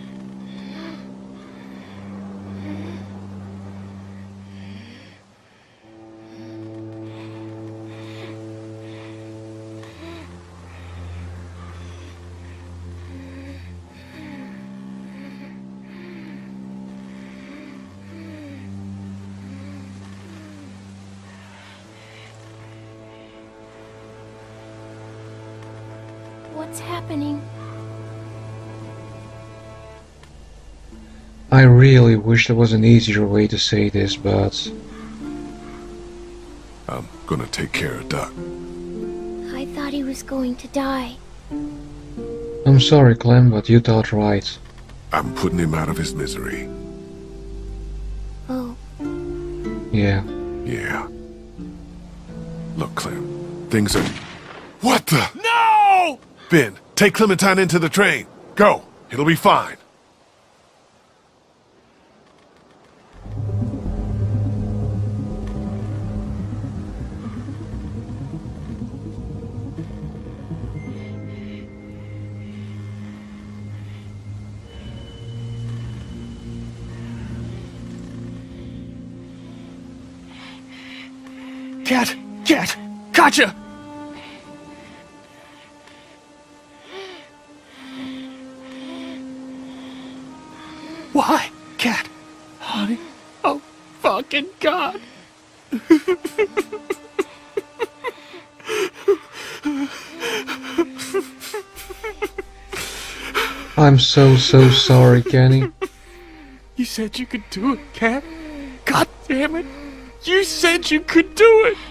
What's happening? I really wish there was an easier way to say this, but... I'm gonna take care of Duck. I thought he was going to die. I'm sorry, Clem, but you thought right. I'm putting him out of his misery. Oh. Yeah. Yeah. Look, Clem, things are... What the... No! Ben, take Clementine into the train. Go. It'll be fine. Cat! Cat! Gotcha! Why? Cat? Honey? Oh, fucking God! I'm so sorry, Kenny. You said you could do it, Cat. God damn it! You said you could do it!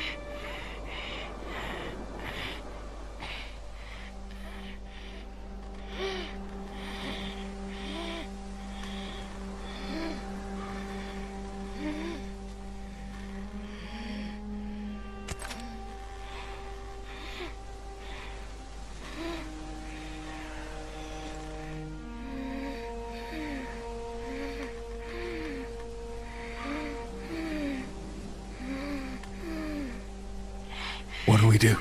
What do we do?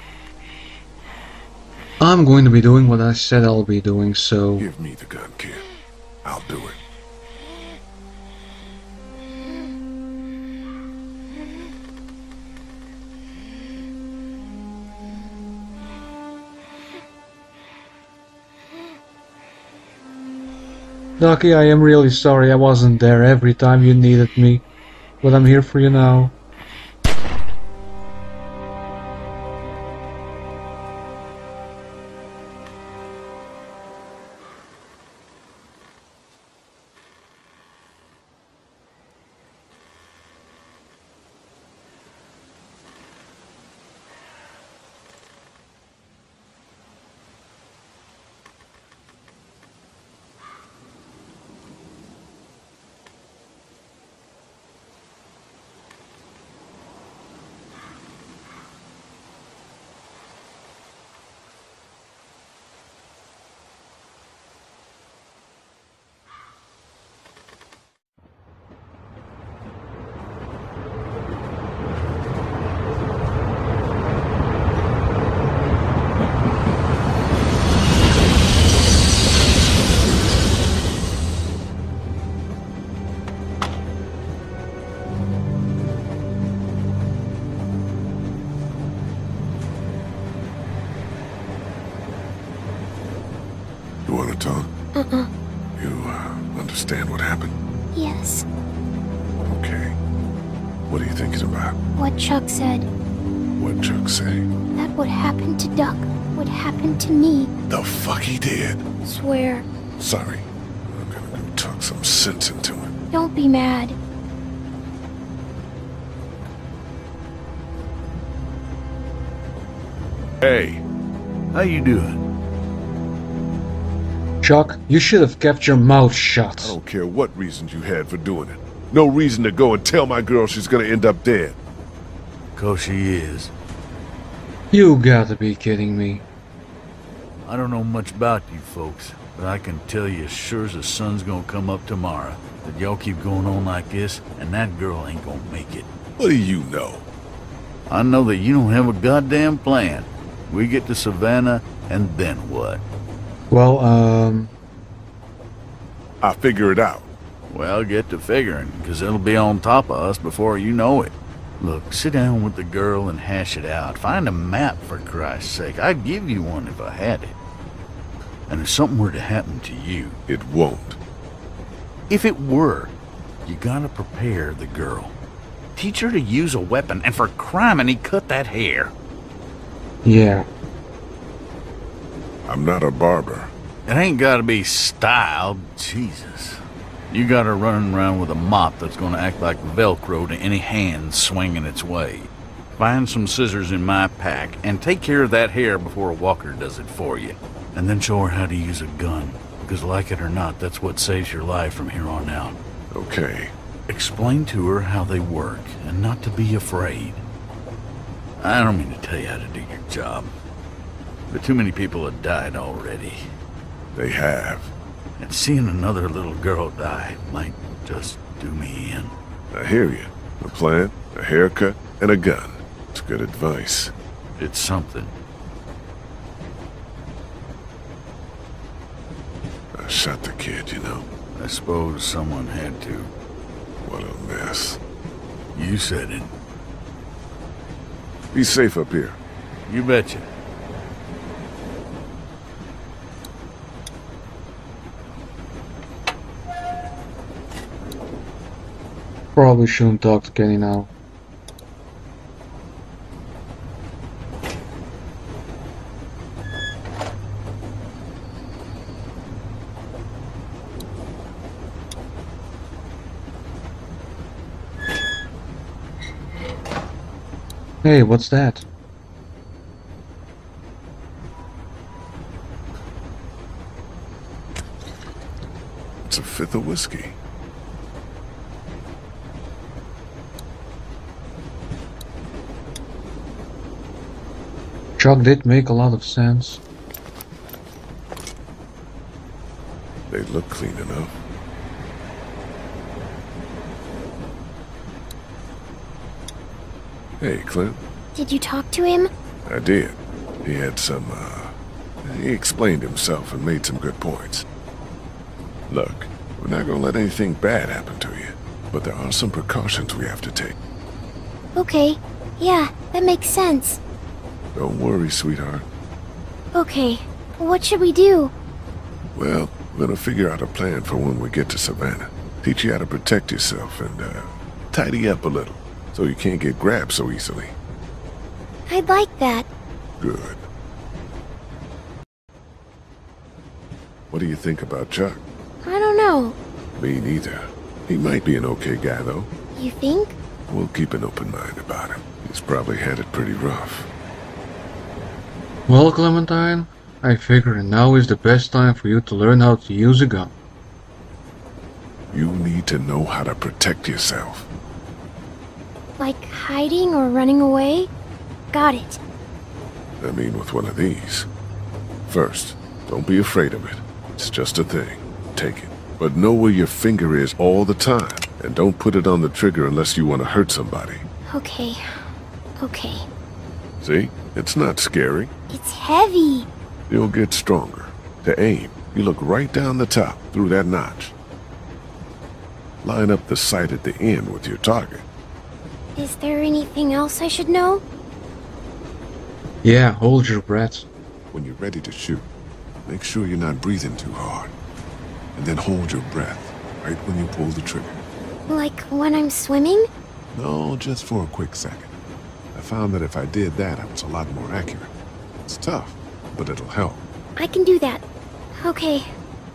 I'm going to be doing what I said I'll be doing, so... Give me the gun, kid. I'll do it. Ducky, I am really sorry I wasn't there every time you needed me, but I'm here for you now. Uh-uh. You, understand what happened? Yes. Okay. What are you thinking about? What Chuck said. What Chuck say? That what happened to Duck would happen to me. The fuck he did? Swear. Sorry. I'm gonna go talk some sense into him. Don't be mad. Hey, How you doing? Chuck, you should have kept your mouth I shut. don't care what reasons you had for doing it. No reason to go and tell my girl she's gonna end up dead. 'Cause she is. You gotta be kidding me. I don't know much about you folks, but I can tell you as sure as the sun's gonna come up tomorrow that y'all keep going on like this, and that girl ain't gonna make it. What do you know? I know that you don't have a goddamn plan. We get to Savannah, and then what? Well, I'll figure it out. Well, get to figuring, 'cause it'll be on top of us before you know it. Look, sit down with the girl and hash it out. Find a map, for Christ's sake. I'd give you one if I had it. And if something were to happen to you... It won't. If it were, you gotta prepare the girl. Teach her to use a weapon, and for criminy, cut that hair. yeah. I'm not a barber. It ain't gotta be styled. Jesus. You got her running around with a mop that's gonna act like Velcro to any hand swinging its way. Find some scissors in my pack, and take care of that hair before a walker does it for you. And then show her how to use a gun, because like it or not, that's what saves your life from here on out. Okay. Explain to her how they work, and not to be afraid. I don't mean to tell you how to do your job, but too many people have died already. They have. And seeing another little girl die might just do me in. I hear you. A plan, a haircut, and a gun. It's good advice. It's something. I shot the kid, you know. I suppose someone had to. What a mess. You said it. Be safe up here. You betcha. Probably shouldn't talk to Kenny now. Hey, what's that? It's a fifth of whiskey. Chuck did make a lot of sense. They look clean enough. Hey, Clint. Did you talk to him? I did. He had some, he explained himself and made some good points. Look, we're not gonna let anything bad happen to you, but there are some precautions we have to take. Okay. Yeah, that makes sense. Don't worry, sweetheart. Okay. What should we do? Well, we're gonna figure out a plan for when we get to Savannah. Teach you how to protect yourself and, tidy up a little, so you can't get grabbed so easily. I'd like that. Good. What do you think about Chuck? I don't know. Me neither. He might be an okay guy, though. You think? We'll keep an open mind about him. He's probably had it pretty rough. Well, Clementine, I figure now is the best time for you to learn how to use a gun. You need to know how to protect yourself. Like hiding or running away? Got it. I mean with one of these. First, don't be afraid of it. It's just a thing. Take it. But know where your finger is all the time. And don't put it on the trigger unless you want to hurt somebody. Okay. Okay. See? It's not scary. It's heavy. You'll get stronger. To aim, you look right down the top, through that notch. Line up the sight at the end with your target. Is there anything else I should know? Yeah, hold your breath. When you're ready to shoot, make sure you're not breathing too hard. and then hold your breath right when you pull the trigger. Like when I'm swimming? No, just for a quick second. I found that if I did that, I was a lot more accurate. It's tough, but it'll help. I can do that. Okay.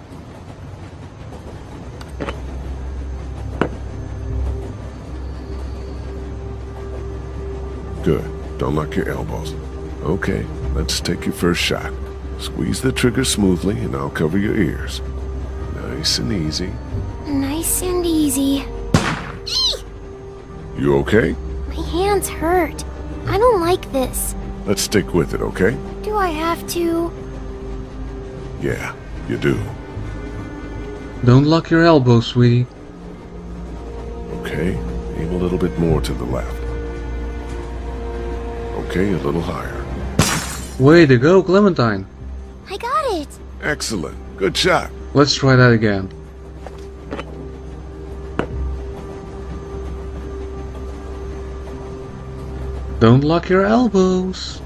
Good. Don't lock your elbows. Okay, let's take your first shot. Squeeze the trigger smoothly, and I'll cover your ears. Nice and easy. Nice and easy. You okay? My hands hurt. I don't like this. Let's stick with it, okay? Do I have to? Yeah, you do. Don't lock your elbows, sweetie. Okay, aim a little bit more to the left. Okay, a little higher. Way to go, Clementine. I got it. Excellent. Good shot. Let's try that again. Don't lock your elbows.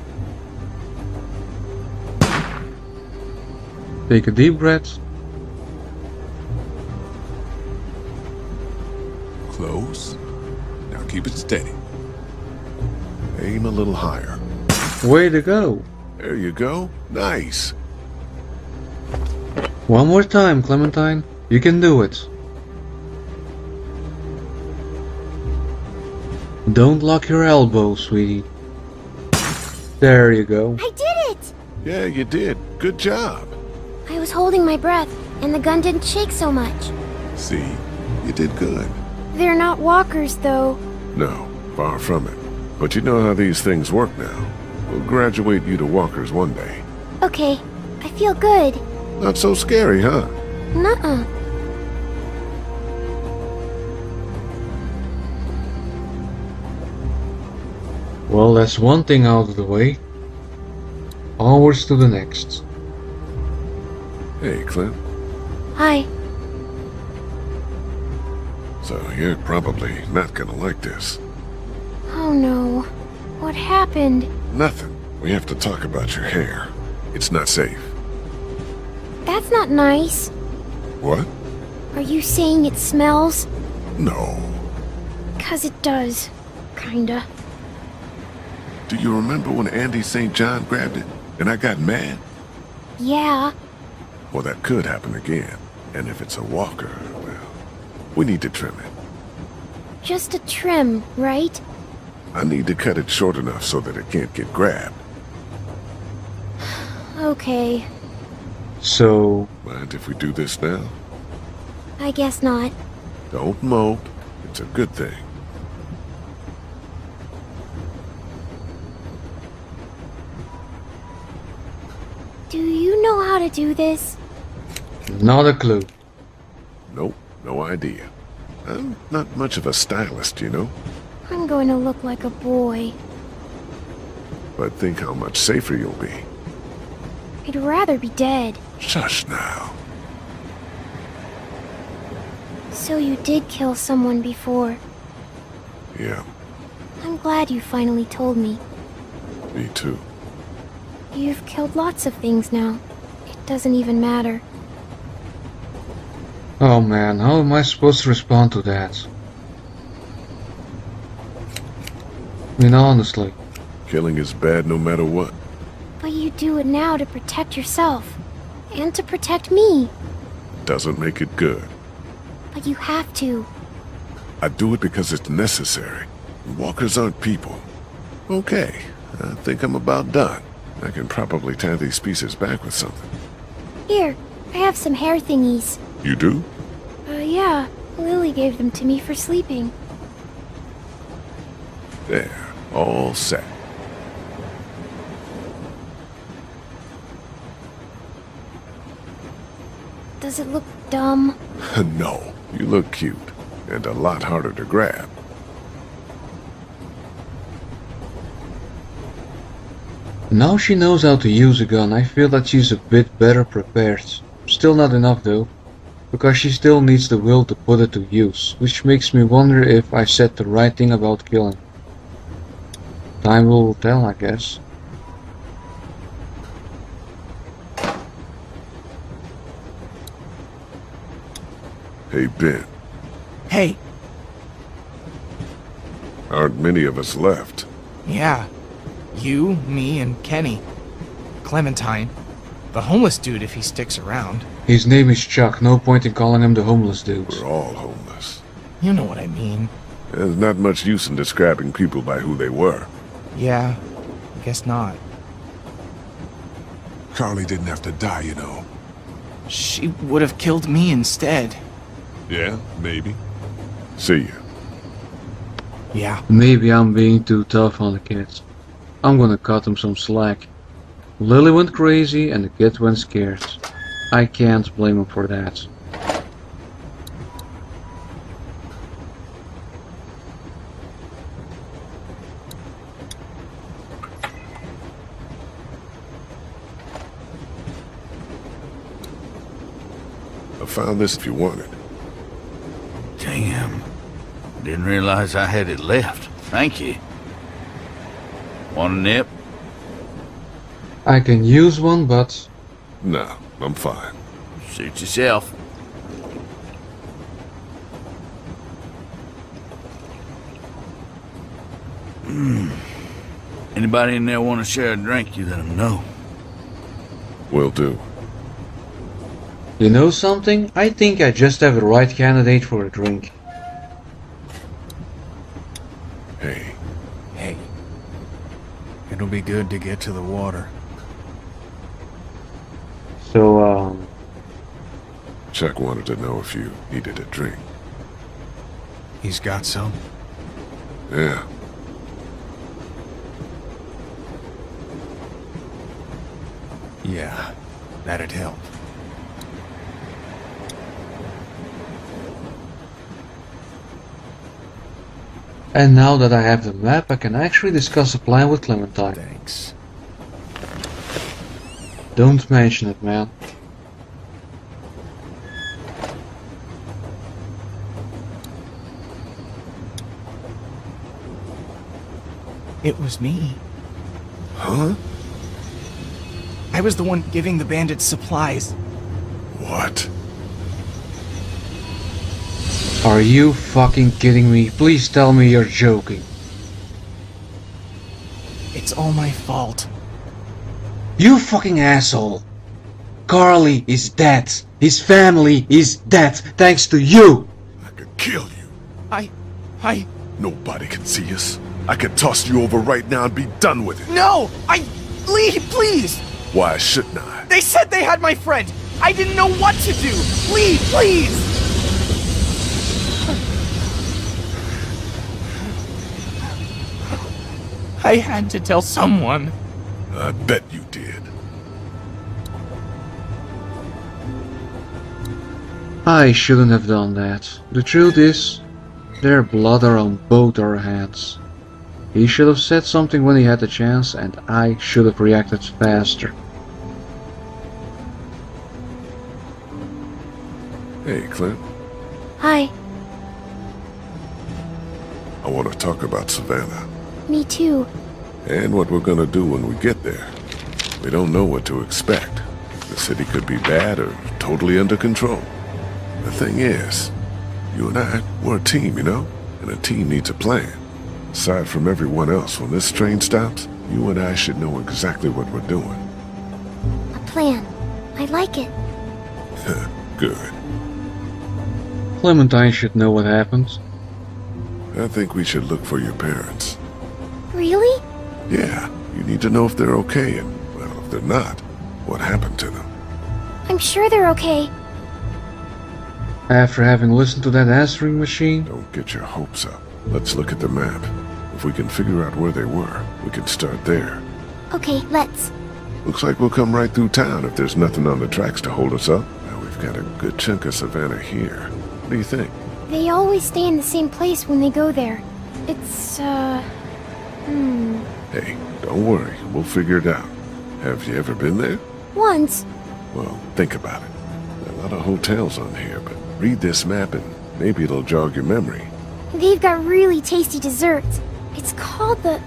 Take a deep breath. Close. Now keep it steady. Aim a little higher. Way to go. There you go. Nice. One more time, Clementine. You can do it. Don't lock your elbows, sweetie. There you go. I did it! Yeah, you did. Good job. I was holding my breath, and the gun didn't shake so much. See, you did good. They're not walkers, though. No, far from it. But you know how these things work now. We'll graduate you to walkers one day. Okay, I feel good. Not so scary, huh? Nuh-uh. Well, that's one thing out of the way. Onwards to the next. Hey, Clint. Hi. So you're probably not gonna like this. Oh no. What happened? Nothing. We have to talk about your hair. It's not safe. That's not nice. What? Are you saying it smells? No. 'Cause it does. Kinda. Do you remember when Andy St. John grabbed it and I got mad? Yeah. Well, that could happen again. And if it's a walker, well, we need to trim it. Just a trim, right? I need to cut it short enough so that it can't get grabbed. Okay. So... Mind if we do this now? I guess not. Don't mope. It's a good thing. Do you know how to do this? Not a clue. Nope, no idea. I'm not much of a stylist, you know? I'm going to look like a boy. But think how much safer you'll be. I'd rather be dead. Shush now. So you did kill someone before. Yeah, I'm glad you finally told me. me too. You've killed lots of things now. It doesn't even matter. Oh man, how am I supposed to respond to that? I mean, honestly. Killing is bad no matter what. But you do it now to protect yourself. And to protect me. Doesn't make it good. But you have to. I do it because it's necessary. Walkers aren't people. Okay, I think I'm about done. I can probably tie these pieces back with something. Here, I have some hair thingies. You do? Yeah. Lily gave them to me for sleeping. There, all set. Does it look dumb? No, you look cute. And a lot harder to grab. Now she knows how to use a gun, I feel that she's a bit better prepared. Still not enough though, because she still needs the will to put it to use, which makes me wonder if I said the right thing about killing. Time will tell, I guess. Hey, Ben. Hey. Aren't many of us left. Yeah. You, me, and Kenny. Clementine. The homeless dude if he sticks around. His name is Chuck. No point in calling him the homeless dude. We're all homeless. You know what I mean. There's not much use in describing people by who they were. Yeah, I guess not. Carly didn't have to die, you know. She would have killed me instead. Yeah, maybe. See ya. Yeah. Maybe I'm being too tough on the kids. I'm gonna cut them some slack. Lily went crazy and the kids went scared. I can't blame them for that. I found this if you want it. Damn. Didn't realize I had it left. Thank you. Want a nip? I can use one, but... No, I'm fine. Suit yourself. Anybody in there want to share a drink, you let them know. Will do. You know something? I think I just have the right candidate for a drink. Hey. Hey. It'll be good to get to the water. So, Chuck wanted to know if you needed a drink. He's got some? Yeah. Yeah, that'd help. and now that I have the map, I can actually discuss a plan with Clementine. Thanks. Don't mention it, man. It was me. Huh? I was the one giving the bandits supplies. What? Are you fucking kidding me? Please tell me you're joking. It's all my fault. You fucking asshole. Carly is dead. His family is dead thanks to you. I could kill you. I... Nobody can see us. I could toss you over right now and be done with it. No! Leave, please! Why shouldn't I? They said they had my friend! I didn't know what to do! Leave, please! I had to tell someone. I bet you did. I shouldn't have done that. The truth is, their blood are on both our hands. He should have said something when he had the chance, and I should have reacted faster. Hey, Clint. Hi. I want to talk about Savannah. Me too. And what we're gonna do when we get there. We don't know what to expect. The city could be bad or totally under control. The thing is, you and I, we're a team, you know? And a team needs a plan. Aside from everyone else, when this train stops, you and I should know exactly what we're doing. A plan. I like it. Good. Clementine should know what happened. I think we should look for your parents. Really? Yeah, you need to know if they're okay, and, well, if they're not, what happened to them. I'm sure they're okay. After having listened to that answering machine... Don't get your hopes up. Let's look at the map. If we can figure out where they were, we can start there. Okay, let's. Looks like we'll come right through town if there's nothing on the tracks to hold us up. Now we've got a good chunk of Savannah here. What do you think? They always stay in the same place when they go there. It's, Hey, don't worry. We'll figure it out. Have you ever been there? Once. Well, think about it. There are a lot of hotels on here, but read this map and maybe it'll jog your memory. They've got really tasty desserts. It's called the,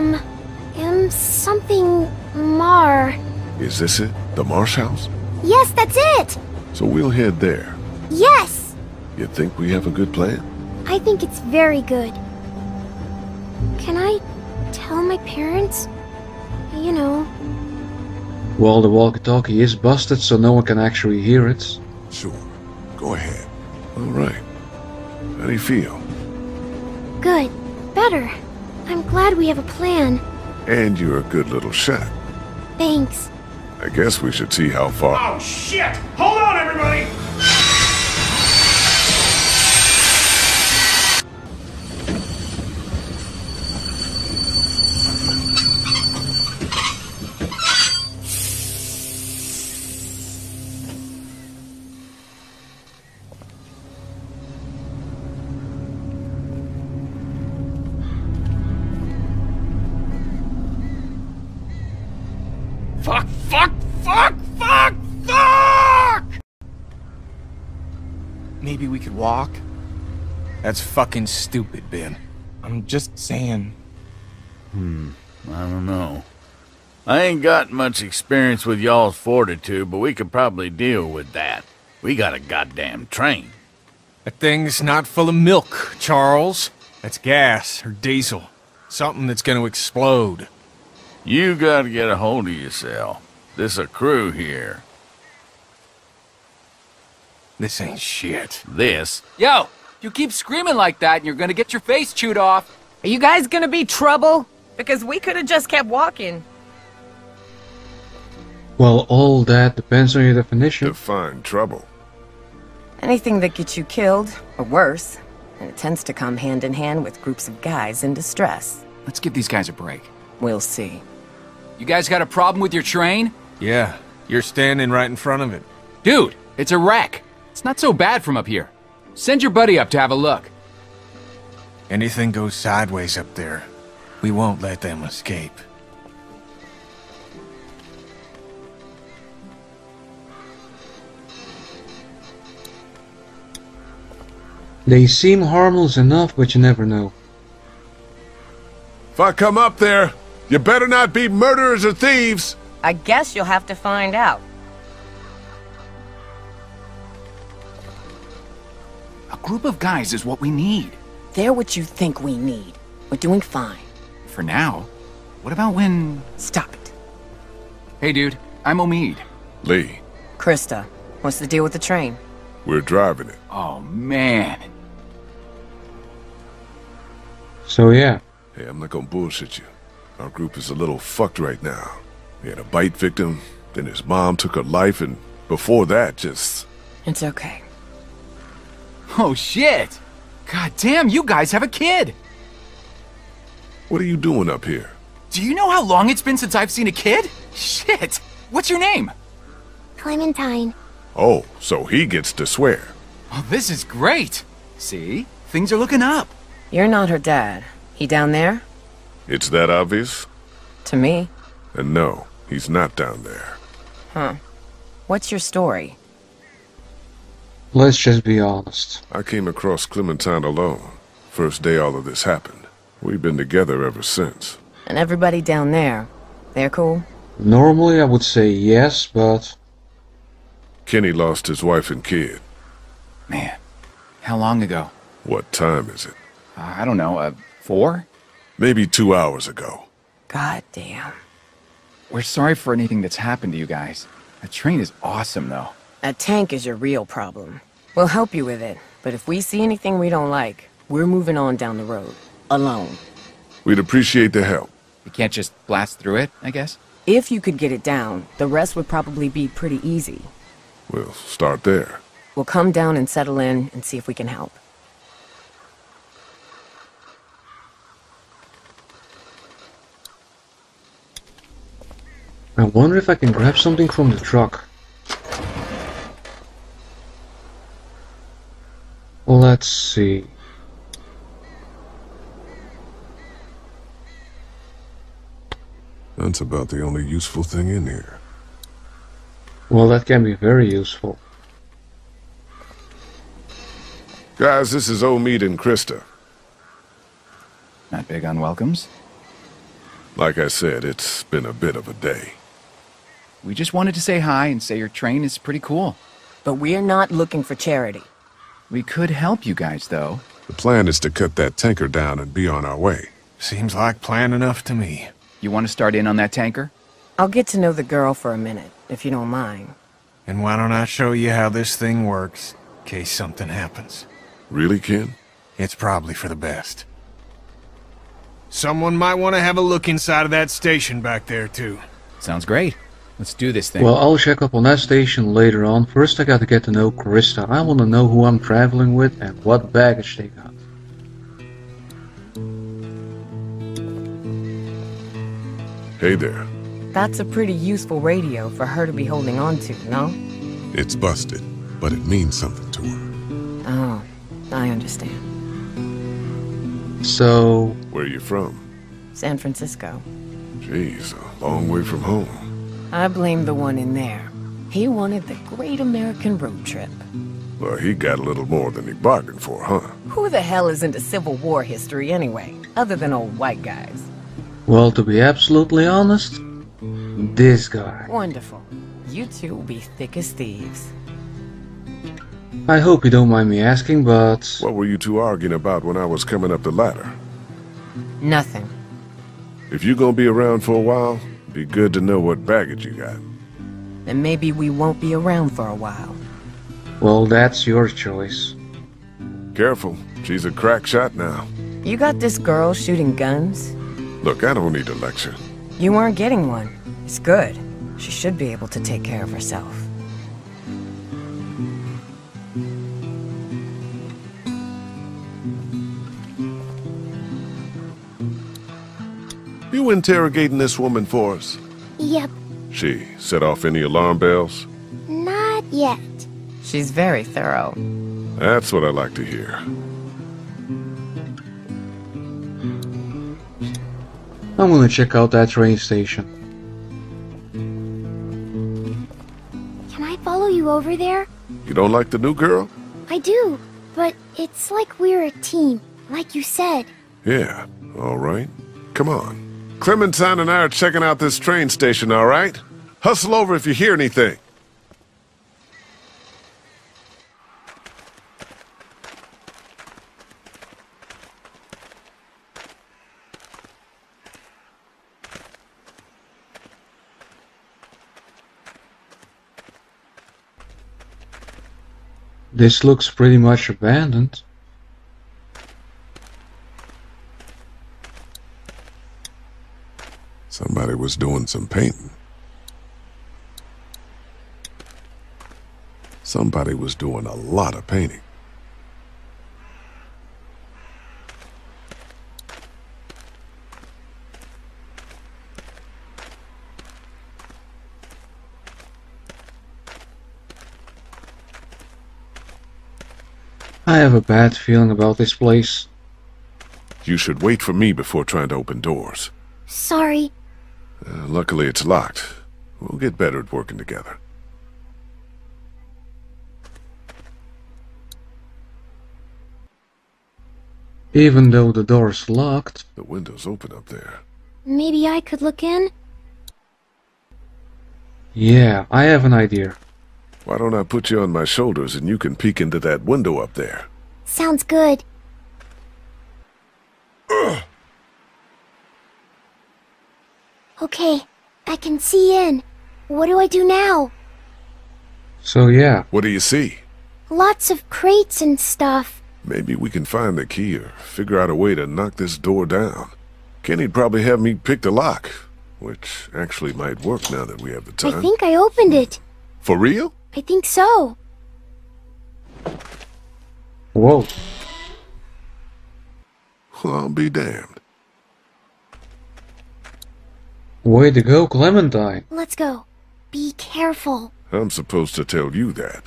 something Mar. Is this it? The Marsh House? Yes, that's it! So we'll head there. Yes! You think we have a good plan? I think it's very good. Can I tell my parents? You know. Well, the walkie-talkie is busted, so no one can actually hear it. Sure. Go ahead. All right. How do you feel? Good. Better. I'm glad we have a plan. And you're a good little shot. Thanks. I guess we should see how far... Oh, shit! Hold on, everybody! Fuck! Fuck! Fuck! Fuck! Fuck! Maybe we could walk? That's fucking stupid, Ben. I'm just saying. I don't know. I ain't got much experience with y'all's fortitude, but we could probably deal with that. We got a goddamn train. That thing's not full of milk, Charles. That's gas or diesel. Something that's gonna explode. You gotta get a hold of yourself. This a crew here. This ain't shit. This? Yo, you keep screaming like that and you're gonna get your face chewed off. Are you guys gonna be trouble? Because we could have just kept walking. Well, all that depends on your definition. Define trouble. Anything that gets you killed, or worse. And it tends to come hand in hand with groups of guys in distress. Let's give these guys a break. We'll see. You guys got a problem with your train? Yeah, you're standing right in front of it. Dude, it's a wreck. It's not so bad from up here. Send your buddy up to have a look. Anything goes sideways up there, we won't let them escape. They seem harmless enough, but you never know. If I come up there, you better not be murderers or thieves. I guess you'll have to find out. A group of guys is what we need. They're what you think we need. We're doing fine. For now. What about when... Stop it. Hey, dude. I'm Omid. Lee. Krista, what's the deal with the train? We're driving it. Oh, man. So yeah. Hey, I'm not gonna bullshit you. Our group is a little fucked right now. We had a bite victim, then his mom took her life, and before that, just... It's okay. Oh, shit! God damn, you guys have a kid! What are you doing up here? Do you know how long it's been since I've seen a kid? Shit! What's your name? Clementine. Oh, so he gets to swear. Oh, this is great! See? Things are looking up. You're not her dad. He down there? It's that obvious? To me. And no, he's not down there. Huh. What's your story? Let's just be honest. I came across Clementine alone. First day all of this happened. We've been together ever since. And everybody down there, they're cool? Normally I would say yes, but... Kenny lost his wife and kid. Man, how long ago? What time is it? I don't know, 4? Maybe 2 hours ago. God damn. We're sorry for anything that's happened to you guys. That train is awesome, though. That tank is your real problem. We'll help you with it, but if we see anything we don't like, we're moving on down the road. Alone. We'd appreciate the help. You can't just blast through it, I guess? If you could get it down, the rest would probably be pretty easy. We'll start there. We'll come down and settle in and see if we can help. I wonder if I can grab something from the truck. Let's see. That's about the only useful thing in here. Well, that can be very useful. Guys, this is Omid and Krista. Not big on welcomes? Like I said, it's been a bit of a day. We just wanted to say hi and say your train is pretty cool. But we're not looking for charity. We could help you guys, though. The plan is to cut that tanker down and be on our way. Seems like plan enough to me. You want to start in on that tanker? I'll get to know the girl for a minute, if you don't mind. And why don't I show you how this thing works, in case something happens? Really, Ken? It's probably for the best. Someone might want to have a look inside of that station back there, too. Sounds great. Let's do this thing. Well, I'll check up on that station later on. First I gotta get to know Krista. I wanna know who I'm traveling with and what baggage they got. Hey there. That's a pretty useful radio for her to be holding on to, no? It's busted, but it means something to her. Oh, I understand. So... Where you from? San Francisco. Jeez, a long way from home. I blame the one in there. He wanted the great American road trip. Well, he got a little more than he bargained for, huh? Who the hell is into Civil War history anyway, other than old white guys? Well, to be absolutely honest, this guy. Wonderful. You two will be thick as thieves. I hope you don't mind me asking, but... What were you two arguing about when I was coming up the ladder? Nothing. If you're gonna be around for a while, be good to know what baggage you got. Then maybe we won't be around for a while. Well, that's your choice. Careful, she's a crack shot now. You got this girl shooting guns? Look, I don't need a lecture. You aren't getting one. It's good. She should be able to take care of herself. You interrogating this woman for us? Yep, She set off any alarm bells? not yet. She's very thorough. That's what I like to hear. I'm gonna check out that train station. Can I follow you over there? You don't like the new girl? I do, but it's like we're a team, like you said. Yeah, all right. Come on. Clementine and I are checking out this train station, all right? Hustle over if you hear anything. This looks pretty much abandoned. Somebody was doing some painting. Somebody was doing a lot of painting. I have a bad feeling about this place. You should wait for me before trying to open doors. Sorry. Luckily it's locked. We'll get better at working together. Even though the door's locked. The window's open up there. Maybe I could look in? Yeah, I have an idea. Why don't I put you on my shoulders and you can peek into that window up there? Sounds good. Okay, I can see in. What do I do now? So yeah. What do you see? Lots of crates and stuff. Maybe we can find the key or figure out a way to knock this door down. Kenny'd probably have me pick the lock, which actually might work now that we have the time. I think I opened it. For real? I think so. Whoa. Well, I'll be damned. Way to go, Clementine. Let's go. Be careful. I'm supposed to tell you that.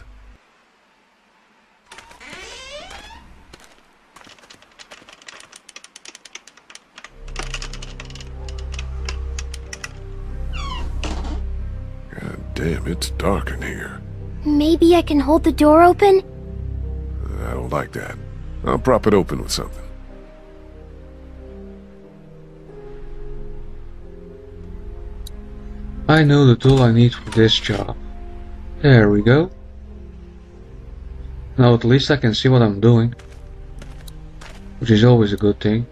God damn, it's dark in here. Maybe I can hold the door open? I don't like that. I'll prop it open with something. I know the tool I need for this job. There we go. Now at least I can see what I'm doing, which is always a good thing.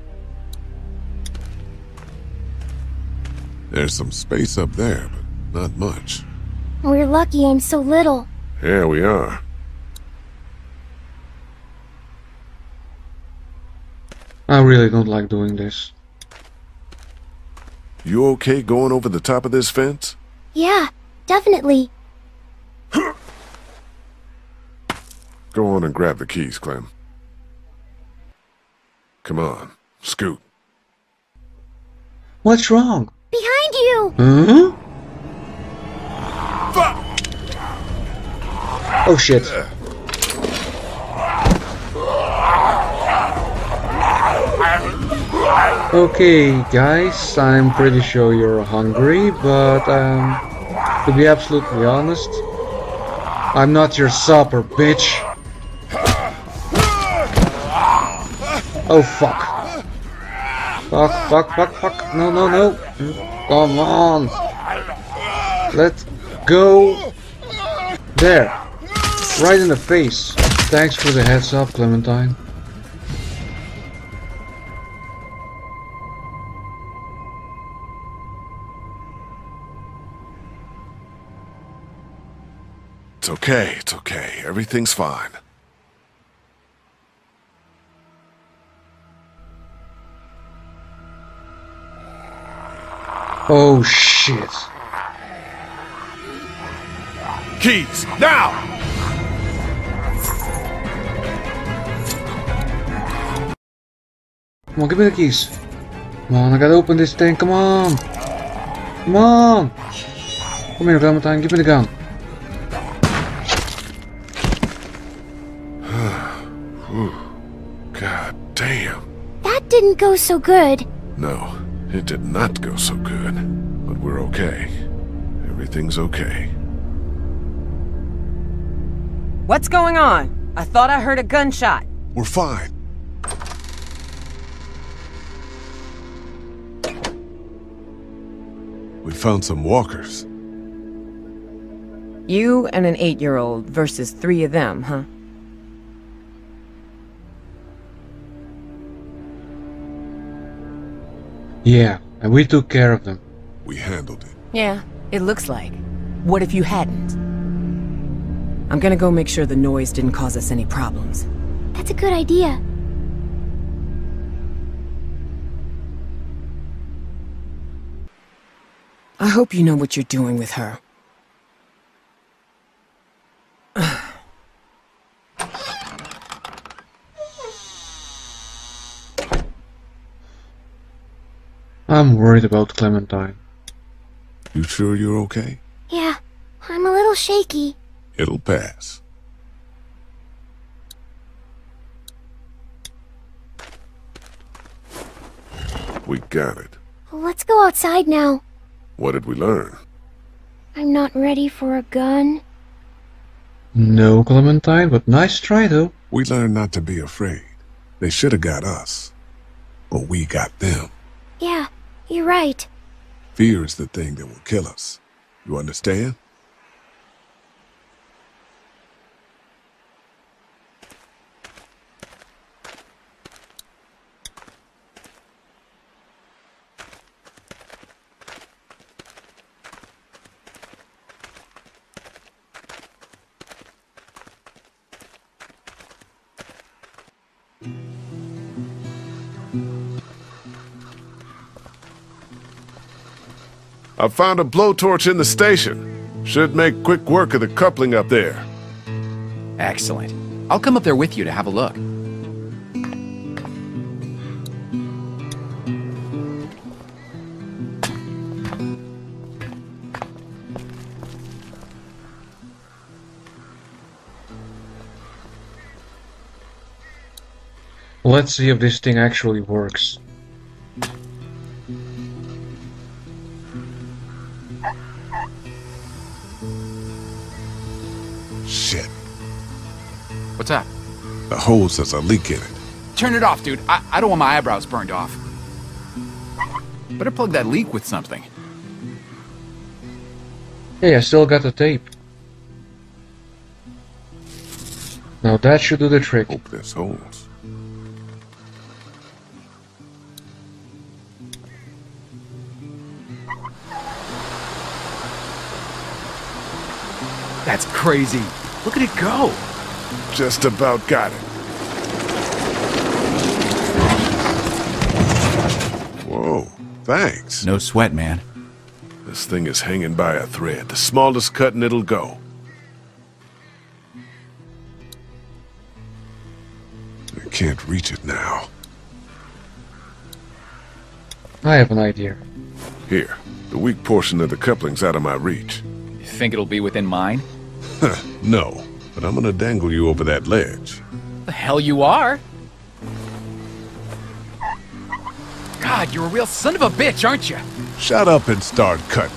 There's some space up there, but not much. We're lucky I'm so little. Yeah, we are. I really don't like doing this. You okay going over the top of this fence? Yeah, definitely. Go on and grab the keys, Clem. Come on, scoot. What's wrong? Behind you! Huh? Oh shit. Okay, guys, I'm pretty sure you're hungry, but to be absolutely honest, I'm not your supper, bitch. Oh fuck. Fuck. No. Come on. Let's go. There. Right in the face. Thanks for the heads up, Clementine. It's okay. Everything's fine. Oh shit. Keys, now! Come on, give me the keys. Come on, I gotta open this thing, come on! Come on! Come here, Clementine, give me the gun. God damn. That didn't go so good. No, it did not go so good. But we're okay. Everything's okay. What's going on? I thought I heard a gunshot. We're fine. We found some walkers. You and an 8-year-old versus 3 of them, huh? Yeah, and we took care of them. We handled it. Yeah, it looks like. What if you hadn't? I'm gonna go make sure the noise didn't cause us any problems. That's a good idea. I hope you know what you're doing with her. I'm worried about Clementine. You sure you're okay? Yeah, I'm a little shaky. It'll pass. We got it. Let's go outside now. What did we learn? I'm not ready for a gun. No, Clementine, but nice try though. We learned not to be afraid. They should have got us. But we got them. Yeah, you're right. Fear is the thing that will kill us. You understand? I found a blowtorch in the station. Should make quick work of the coupling up there. Excellent. I'll come up there with you to have a look. Let's see if this thing actually works. Shit. What's that? The hose has a leak in it. Turn it off, dude. I don't want my eyebrows burned off. Better plug that leak with something. Hey, I still got the tape. Now that should do the trick. Hope this holds. That's crazy. Look at it go. Just about got it. Whoa, thanks. No sweat, man. This thing is hanging by a thread. The smallest cut and it'll go. I can't reach it now. I have an idea. Here, the weak portion of the coupling's out of my reach. You think it'll be within mine? No, but I'm gonna dangle you over that ledge. The hell you are? God, you're a real son of a bitch, aren't you? Shut up and start cutting.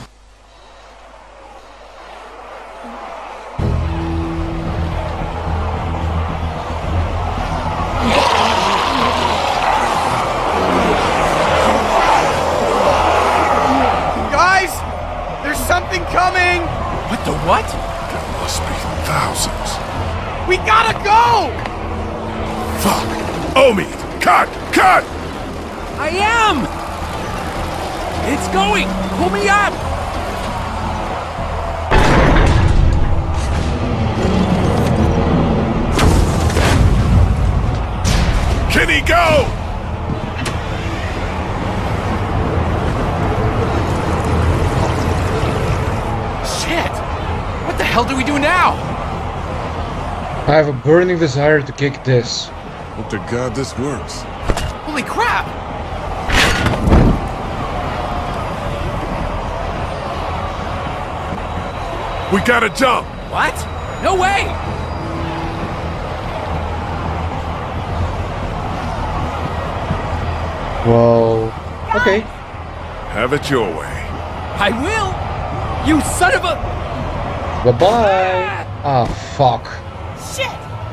Guys! There's something coming! What the what? There must be thousands. We gotta go! Fuck! Omi! Cut! Cut! I am! It's going! Pull me up! Can he go? Shit! What the hell do we do now? I have a burning desire to kick this. Hope to God this works. Holy crap! We gotta jump! What? No way! Well, okay. Have it your way. I will! You son of a... Bye-bye! Ah, fuck. Shit!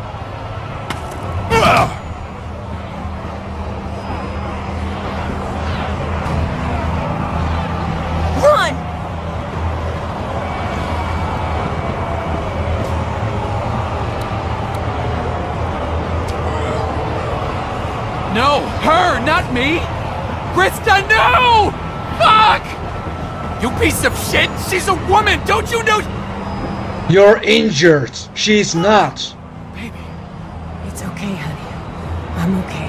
Run! No! Her, not me! Krista, no! Fuck! You piece of shit! She's a woman! Don't you know? You're injured. She's not. Baby. It's okay, honey. I'm okay.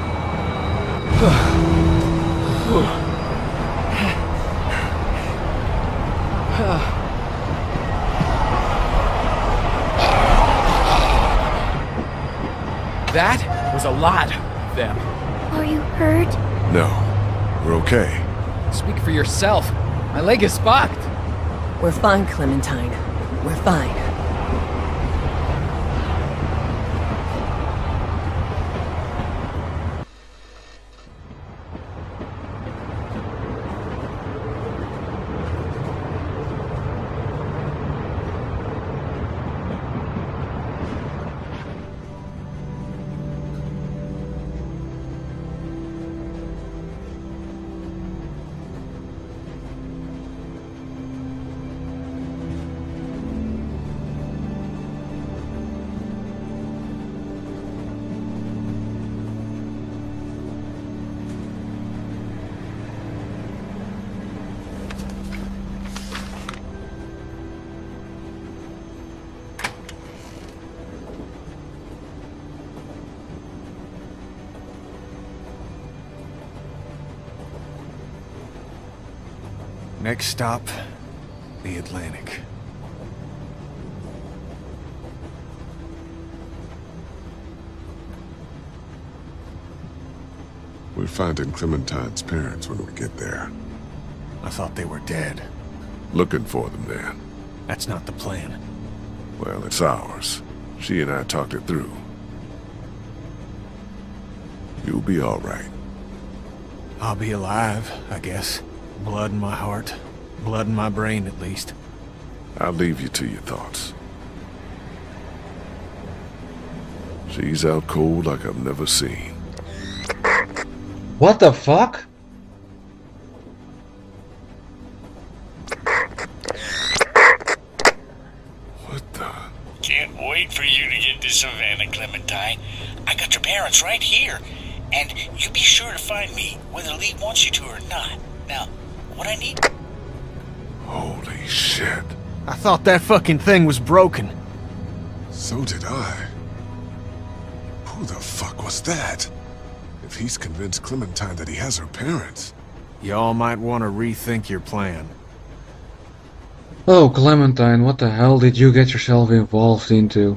That was a lot of them. Are you hurt? No, we're okay. Speak for yourself. My leg is fucked. We're fine, Clementine. We're fine. Next stop, the Atlantic. We're finding Clementine's parents when we get there. I thought they were dead. Looking for them then. That's not the plan. Well, it's ours. She and I talked it through. You'll be all right. I'll be alive, I guess. Blood in my heart. Blood in my brain, at least. I'll leave you to your thoughts. She's out cold like I've never seen. What the fuck? What the? Can't wait for you to get to Savannah Clementine. I got your parents right here. And you be sure to find me, whether Lee wants you to or not. Now, what I need... Holy shit. I thought that fucking thing was broken. So did I. Who the fuck was that? If he's convinced Clementine that he has her parents... Y'all might want to rethink your plan. Oh, Clementine, what the hell did you get yourself involved into?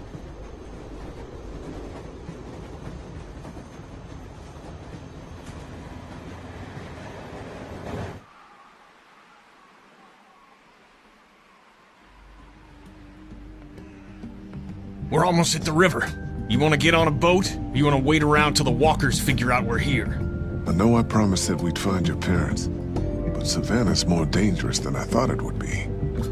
We're almost at the river. You want to get on a boat, or you want to wait around till the walkers figure out we're here? I know I promised that we'd find your parents, but Savannah's more dangerous than I thought it would be.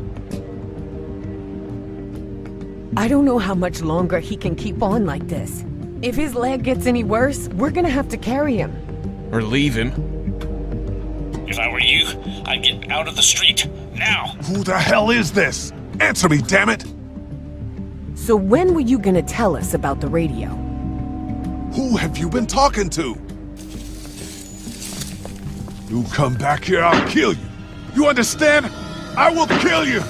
I don't know how much longer he can keep on like this. If his leg gets any worse, we're gonna have to carry him. Or leave him. If I were you, I'd get out of the street, now! Who the hell is this? Answer me, damn it! So when were you gonna tell us about the radio? Who have you been talking to? You come back here, I'll kill you. You understand? I will kill you!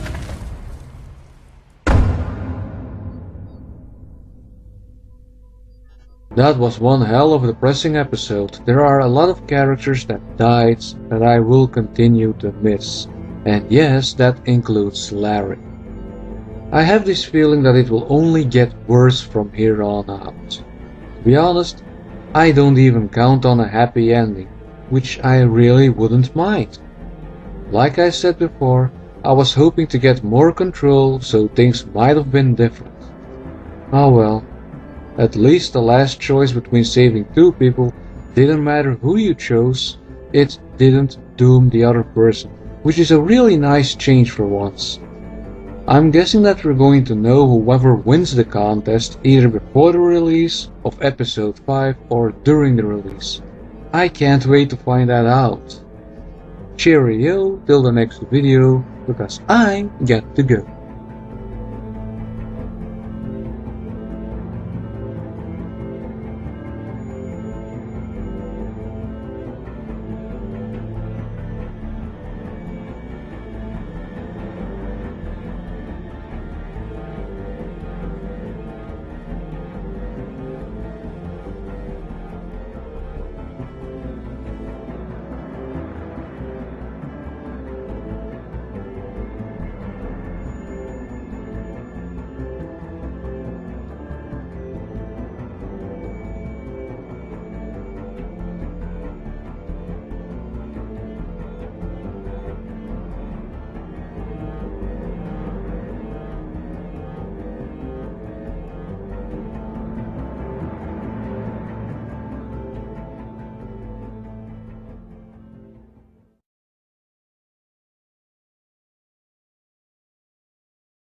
That was one hell of a depressing episode. There are a lot of characters that died that I will continue to miss. And yes, that includes Larry. I have this feeling that it will only get worse from here on out. To be honest, I don't even count on a happy ending, which I really wouldn't mind. Like I said before, I was hoping to get more control, so things might have been different. Oh well. At least the last choice between saving two people didn't matter who you chose, it didn't doom the other person, which is a really nice change for once. I'm guessing that we're going to know whoever wins the contest either before the release of episode 5 or during the release. I can't wait to find that out. Cheerio till the next video, because I got to go.